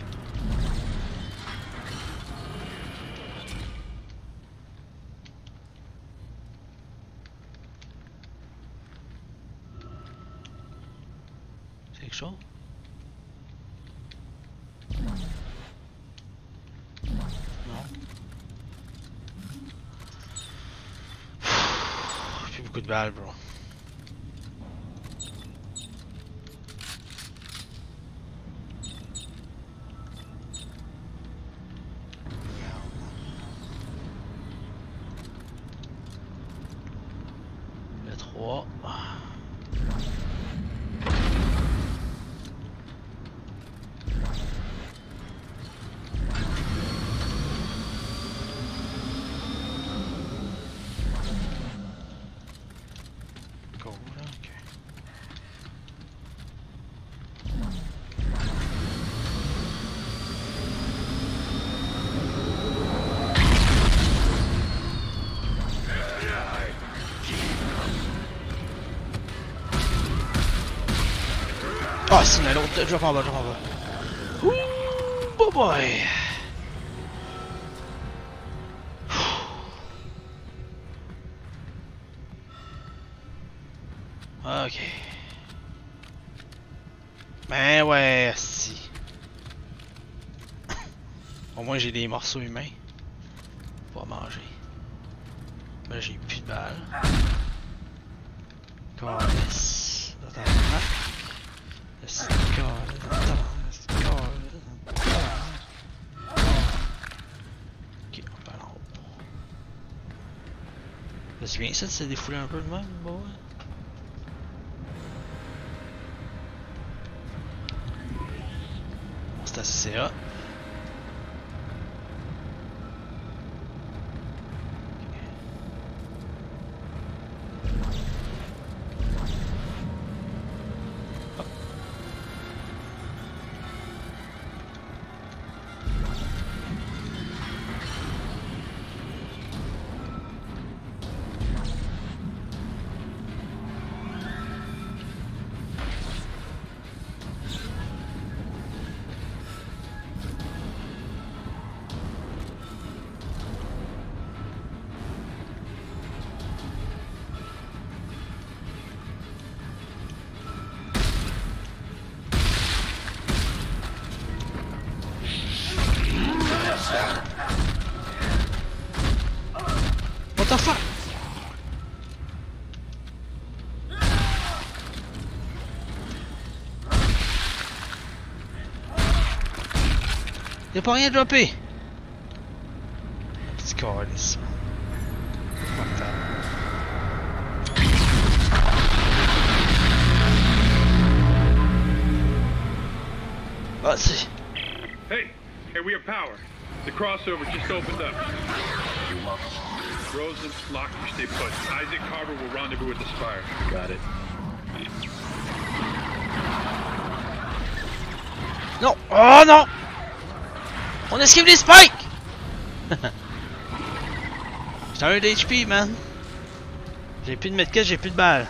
Quelque chose? Non. Plus beaucoup de balles, bro. Le trois. Ah, c'est une autre. Je vais en bas, je vais en bas. Ouh, boy boy. Ok. Ben ouais, si. Au moins j'ai des morceaux humains pour manger. Ben j'ai plus de balles. Calice. Attends, hein? C'est calice. Ok, on va en haut. C'est bien ça de se défouler un peu de même, bon. C'est assez hot. What the fuck? Y'a pas rien droppé. Petit calice. Ah si. Hey, hey, we have power. The crossover just opened up. You up? Rosen, lock, you stay put. Isaac Carver will rendezvous with the Spire. Got it. Non! Oh non! On esquive les spikes! J'ai un d'H P, man. J'ai plus de medkit, j'ai plus de balles.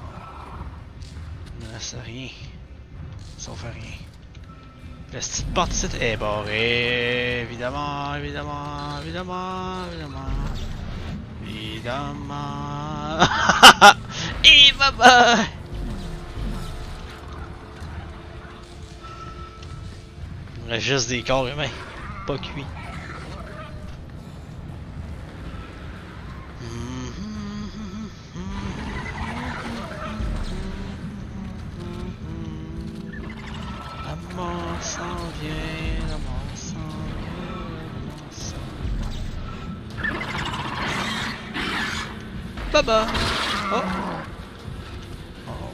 Non, c'est rien. Ça fait rien. La petite porte ici est barrée. Évidemment, évidemment, évidemment, évidemment. Évidemment. Et bye bye. Il reste juste des corps humains. Pas cuits. La mort s'en vient, la mort s'en vient, la mort s'en vient. Baba! Oh! Oh!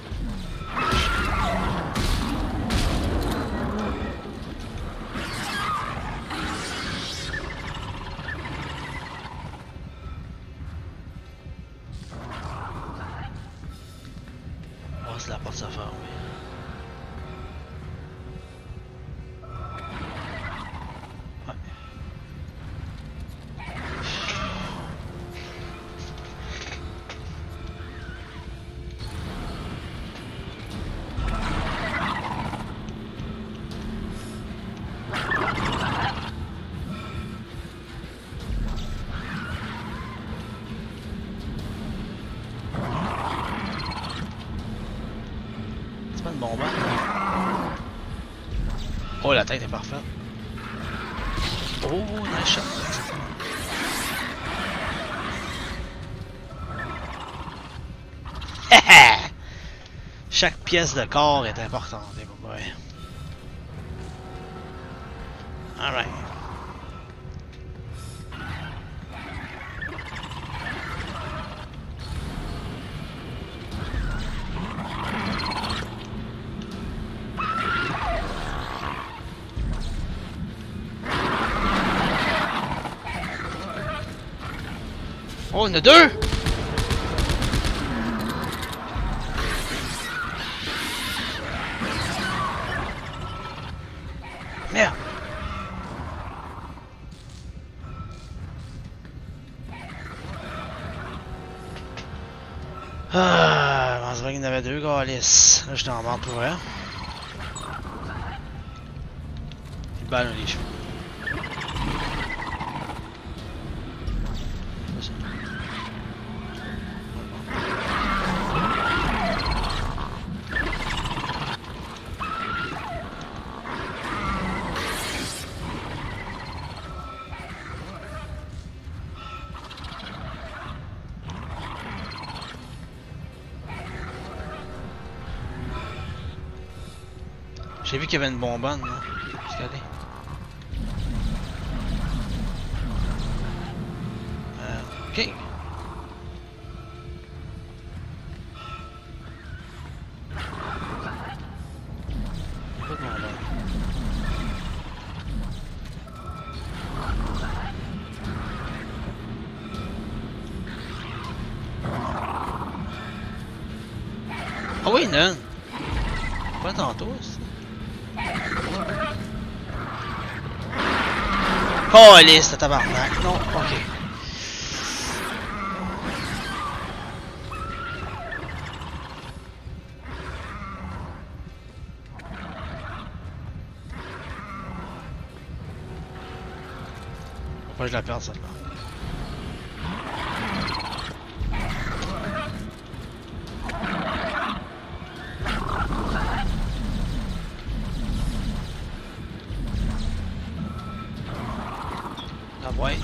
Oh, c'est la porte à fermer. C'est pas une bombe. Oh, la tête est parfaite. Oh, nice shot. Chaque pièce de corps est importante, les boys. Alright. Oh, il y en a deux! Merde! Ah, je pensais qu'il y en avait deux, galices. Là, je t'en vends pour vrai. Une balle dans les cheveux. J'ai vu qu'il y avait une bonbonne, là. Regardez. Euh, ok. Pas de bonbonne. Ah oui, il y en a une. Pas tantôt, ça. Oh, liste, tabarnak. Non, ok. Faut pas que je la perde, celle-là. Ah ouais.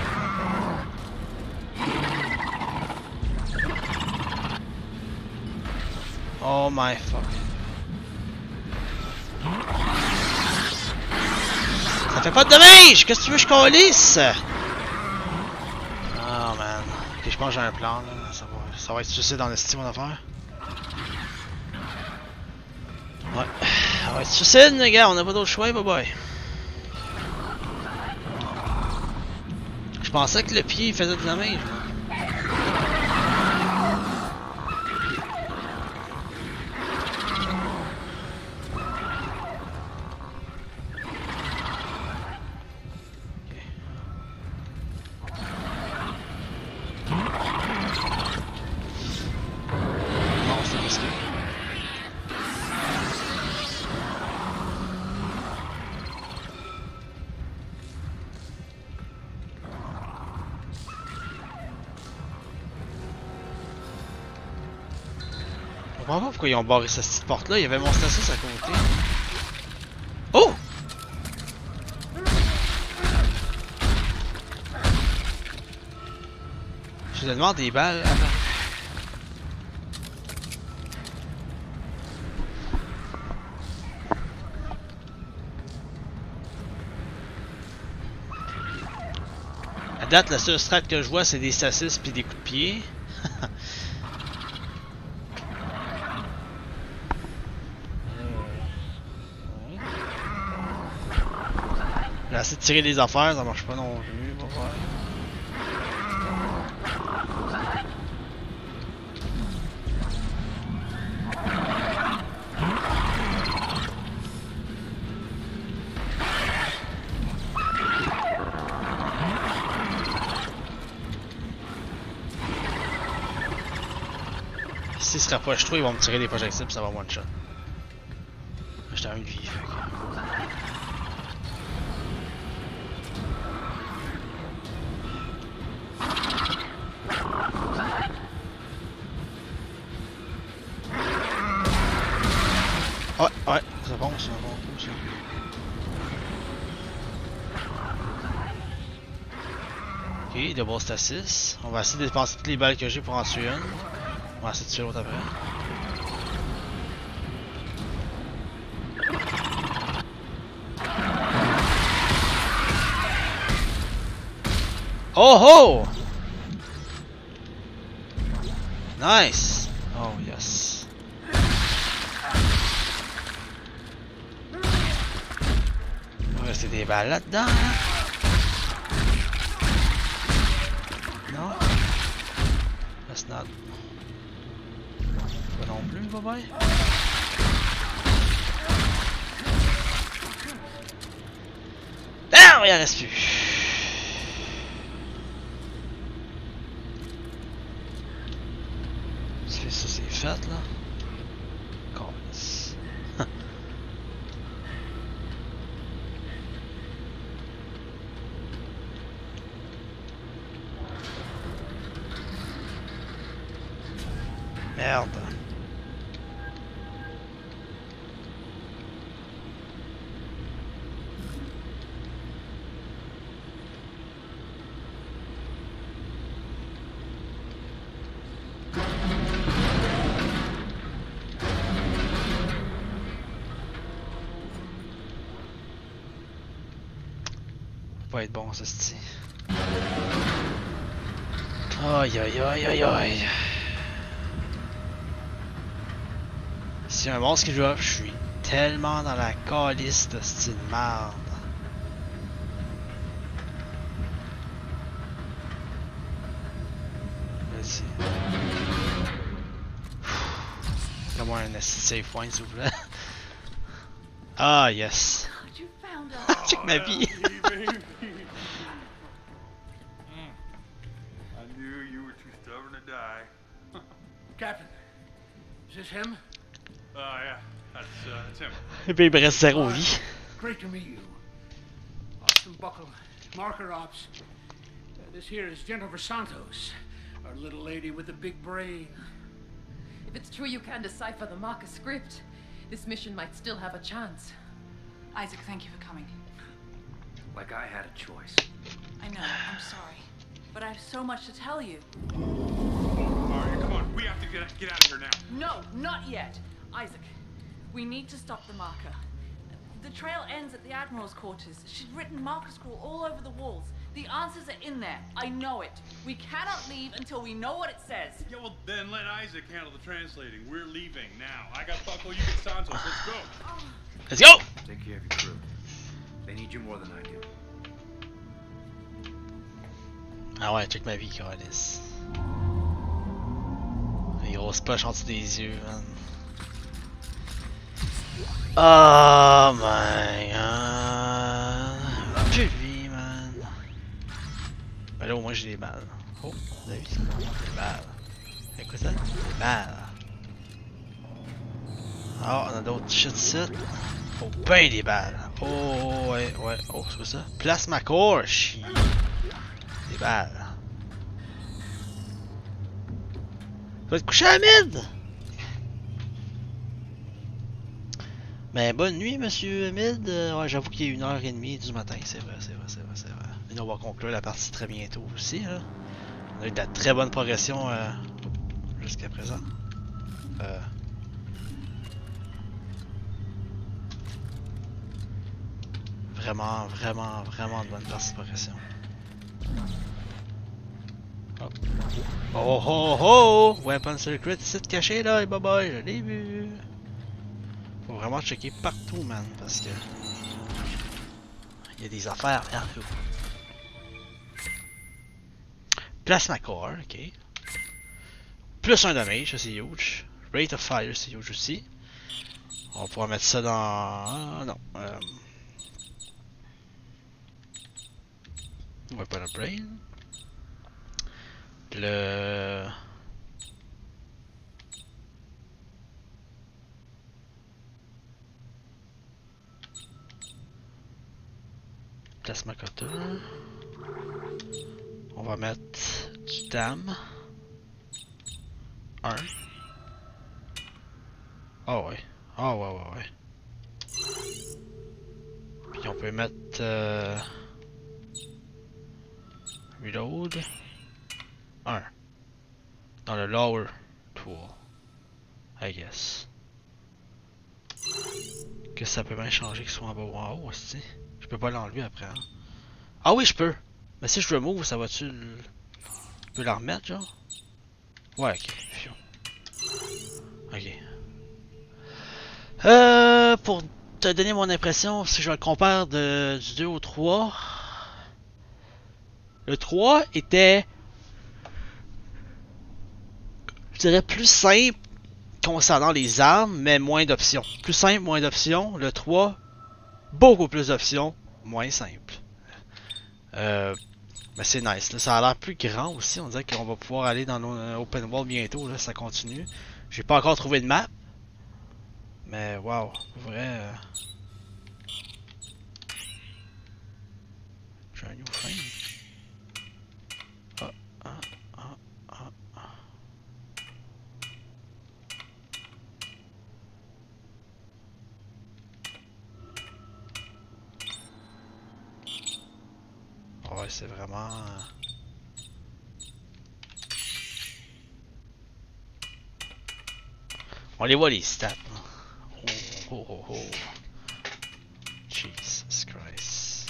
Oh my fuck. Ça fait pas de dommage! Qu'est-ce que tu veux que je calisse? Oh man. Ok, je pense que j'ai un plan là. Ça va, ça va être suicide dans le style mon affaire. Ouais. Ça va être suicide les gars, on n'a pas d'autre choix, bye bye. Je pensais que le pied il faisait de dommage. comprends pas pourquoi ils ont barré cette petite porte là, il y avait mon stasis à côté. Oh! Je te demande des balles. Attends. À date, la seule strat que je vois, c'est des stasis puis des coups de pied. J'ai essayé de tirer des affaires, ça marche pas non plus. Bon, ouais. S'ils se rapprochent trop, ils vont me tirer des projectiles, ça va one shot. J'étais à une vie, fait que... Ouais, ouais, c'est bon, c'est un bon coup, ça. Ok, double stasis. On va essayer de dépenser toutes les balles que j'ai pour en tuer une. On va essayer de tuer l'autre après. Oh oh! Nice! Oh yes. Il va rester des balles là-dedans. Non? That's not. Pas non plus, bye bye. Ah, il en reste plus. Ça c'est fait là. Calice. Merde. Va être bon, ça se dit. Aïe aïe aïe aïe aïe. Si un monstre qui joue up, je suis tellement dans la calice de style merde. Vas-y. Donne-moi un save point s'il vous plaît. Ah yes. Check ma vie. Captain, is this him? Uh, yeah, that's, uh, that's him. Et puis il me reste zéro vie. Great to meet you. Austin Buckle, Marker Ops. Uh, this here is Jennifer Santos, our little lady with the big brain. If it's true you can decipher the Marker script, this mission might still have a chance. Isaac, thank you for coming. Like I had a choice. I know, I'm sorry. But I have so much to tell you. Alright, come on, we have to get, get out of here now. No, not yet. Isaac, we need to stop the Marker. The trail ends at the Admiral's quarters. She's written Marker scroll all over the walls. The answers are in there. I know it. We cannot leave until we know what it says. Yeah, well, then let Isaac handle the translating. We're leaving now. I got Buckle, you get Santos. Let's go. Oh. Let's go! Take care of your crew. They need you more than I do. Ah ouais, check ma vie, Calice. Les grosses poches en dessous des yeux, man. Oh my god. Plus de vie, man. Ben là, au moins j'ai des balles. Oh, la vie. Des balles. C'est quoi ça? Des balles. Ah, on a d'autres shit set. Oh, ben des balles. Oh, ouais, ouais. Oh, c'est quoi ça? Plasma core, chi. Des balles. Tu vas te coucher à la mid! Ben, bonne nuit, monsieur Mid. Euh, ouais, j'avoue qu'il est une heure et demie du matin. C'est vrai, c'est vrai, c'est vrai, c'est vrai. Et on va conclure la partie très bientôt aussi. Hein. On a eu de la très bonne progression euh, jusqu'à présent. Euh... Vraiment, vraiment, vraiment de bonne partie de progression. Oh, oh, oh, oh! Weapon Secret, c'est caché là, et bye bye, je l'ai vu. Faut vraiment checker partout, man, parce que il y a des affaires partout. Plasma Core, ok. Plus un damage, ça c'est huge. Rate of Fire, c'est huge aussi. On va pouvoir mettre ça dans... Ah, non. Euh... Weapon of Brain. Le... Plasma Cutter. On va mettre du dam. Un. Ah oh ouais. Ah oh ouais ouais ouais. Puis on peut mettre... Euh... Reload. Un. Dans le lower tool. I guess. Que ça peut bien changer qu'il soit en bas ou en haut aussi. Je peux pas l'enlever après. Hein. Ah oui, je peux. Mais si je remove, ça va-tu le... Je peux la remettre, genre? Ouais, ok. Fion. Ok. Euh, pour te donner mon impression, si je le compare de, du deux au trois... Le trois était... Je dirais plus simple concernant les armes, mais moins d'options. Plus simple, moins d'options. Le trois, beaucoup plus d'options, moins simple. Euh, mais c'est nice. Là. Ça a l'air plus grand aussi. On dirait qu'on va pouvoir aller dans l'open world bientôt. Là, ça continue. J'ai pas encore trouvé de map. Mais waouh, vrai. Euh... J'ai un new frame. Ah, ah, ah, ah, ah. Ouais, c'est vraiment... On les voit les stats. Oh, oh, oh, oh. Jesus Christ.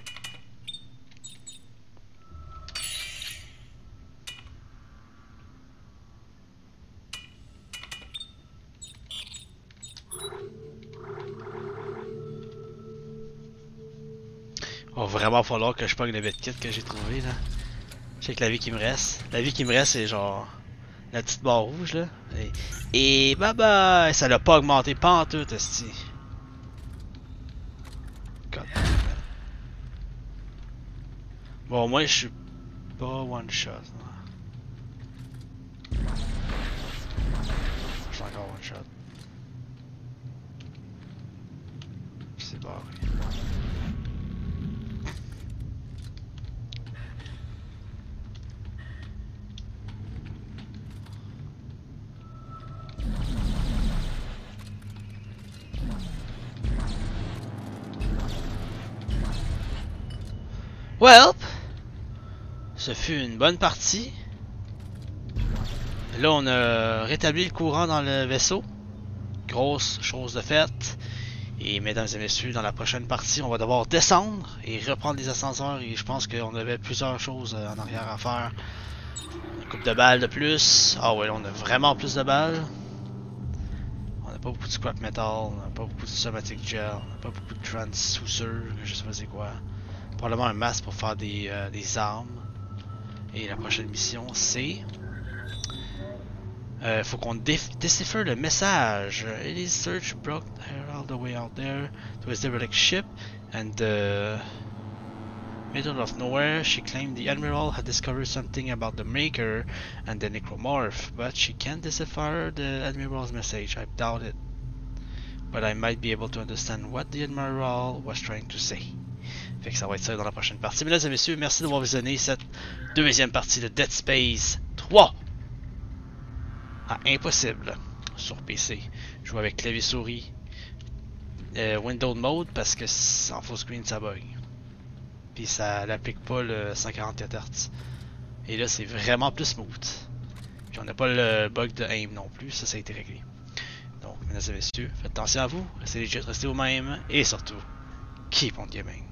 Il va vraiment falloir que je pogne le medkit que j'ai trouvé là. Je sais que la vie qui me reste. La vie qui me reste c'est genre la petite barre rouge là. Et, et bye bye! Ça l'a pas augmenté pas en tout, esti. Bon, moi je suis pas one shot. Je suis encore one shot. C'est barré. Well, ce fut une bonne partie. Là, on a rétabli le courant dans le vaisseau. Grosse chose de faite. Et mesdames et messieurs, dans la prochaine partie, on va devoir descendre et reprendre les ascenseurs. Et je pense qu'on avait plusieurs choses en arrière à faire. Une coupe de balles de plus. Ah ouais, là, on a vraiment plus de balles. On n'a pas beaucoup de scrap metal. On n'a pas beaucoup de somatic gel. On n'a pas beaucoup de transducer. Je sais pas c'est quoi. Probablement un masque pour faire des, euh, des armes. Et la prochaine mission, c'est... Euh, faut qu'on déchiffre le message. It is search broke all the way out there to his derelict ship and the middle of nowhere. She claimed the admiral had discovered something about the Maker and the Necromorph, but she can't decipher the admiral's message. I doubt it, but I might be able to understand what the admiral was trying to say. Fait que ça va être ça dans la prochaine partie. Mesdames et messieurs, merci d'avoir visionné cette deuxième partie de Dead Space trois. Ah, impossible sur P C. Jouer avec clavier souris. euh, window mode parce que en full screen ça bug. Puis ça n'applique pas le cent quarante-quatre hertz. Et là c'est vraiment plus smooth. Puis on n'a pas le bug de aim non plus, ça ça a été réglé. Donc mesdames et messieurs, faites attention à vous, restez legit, restez vous-même et surtout, keep on gaming.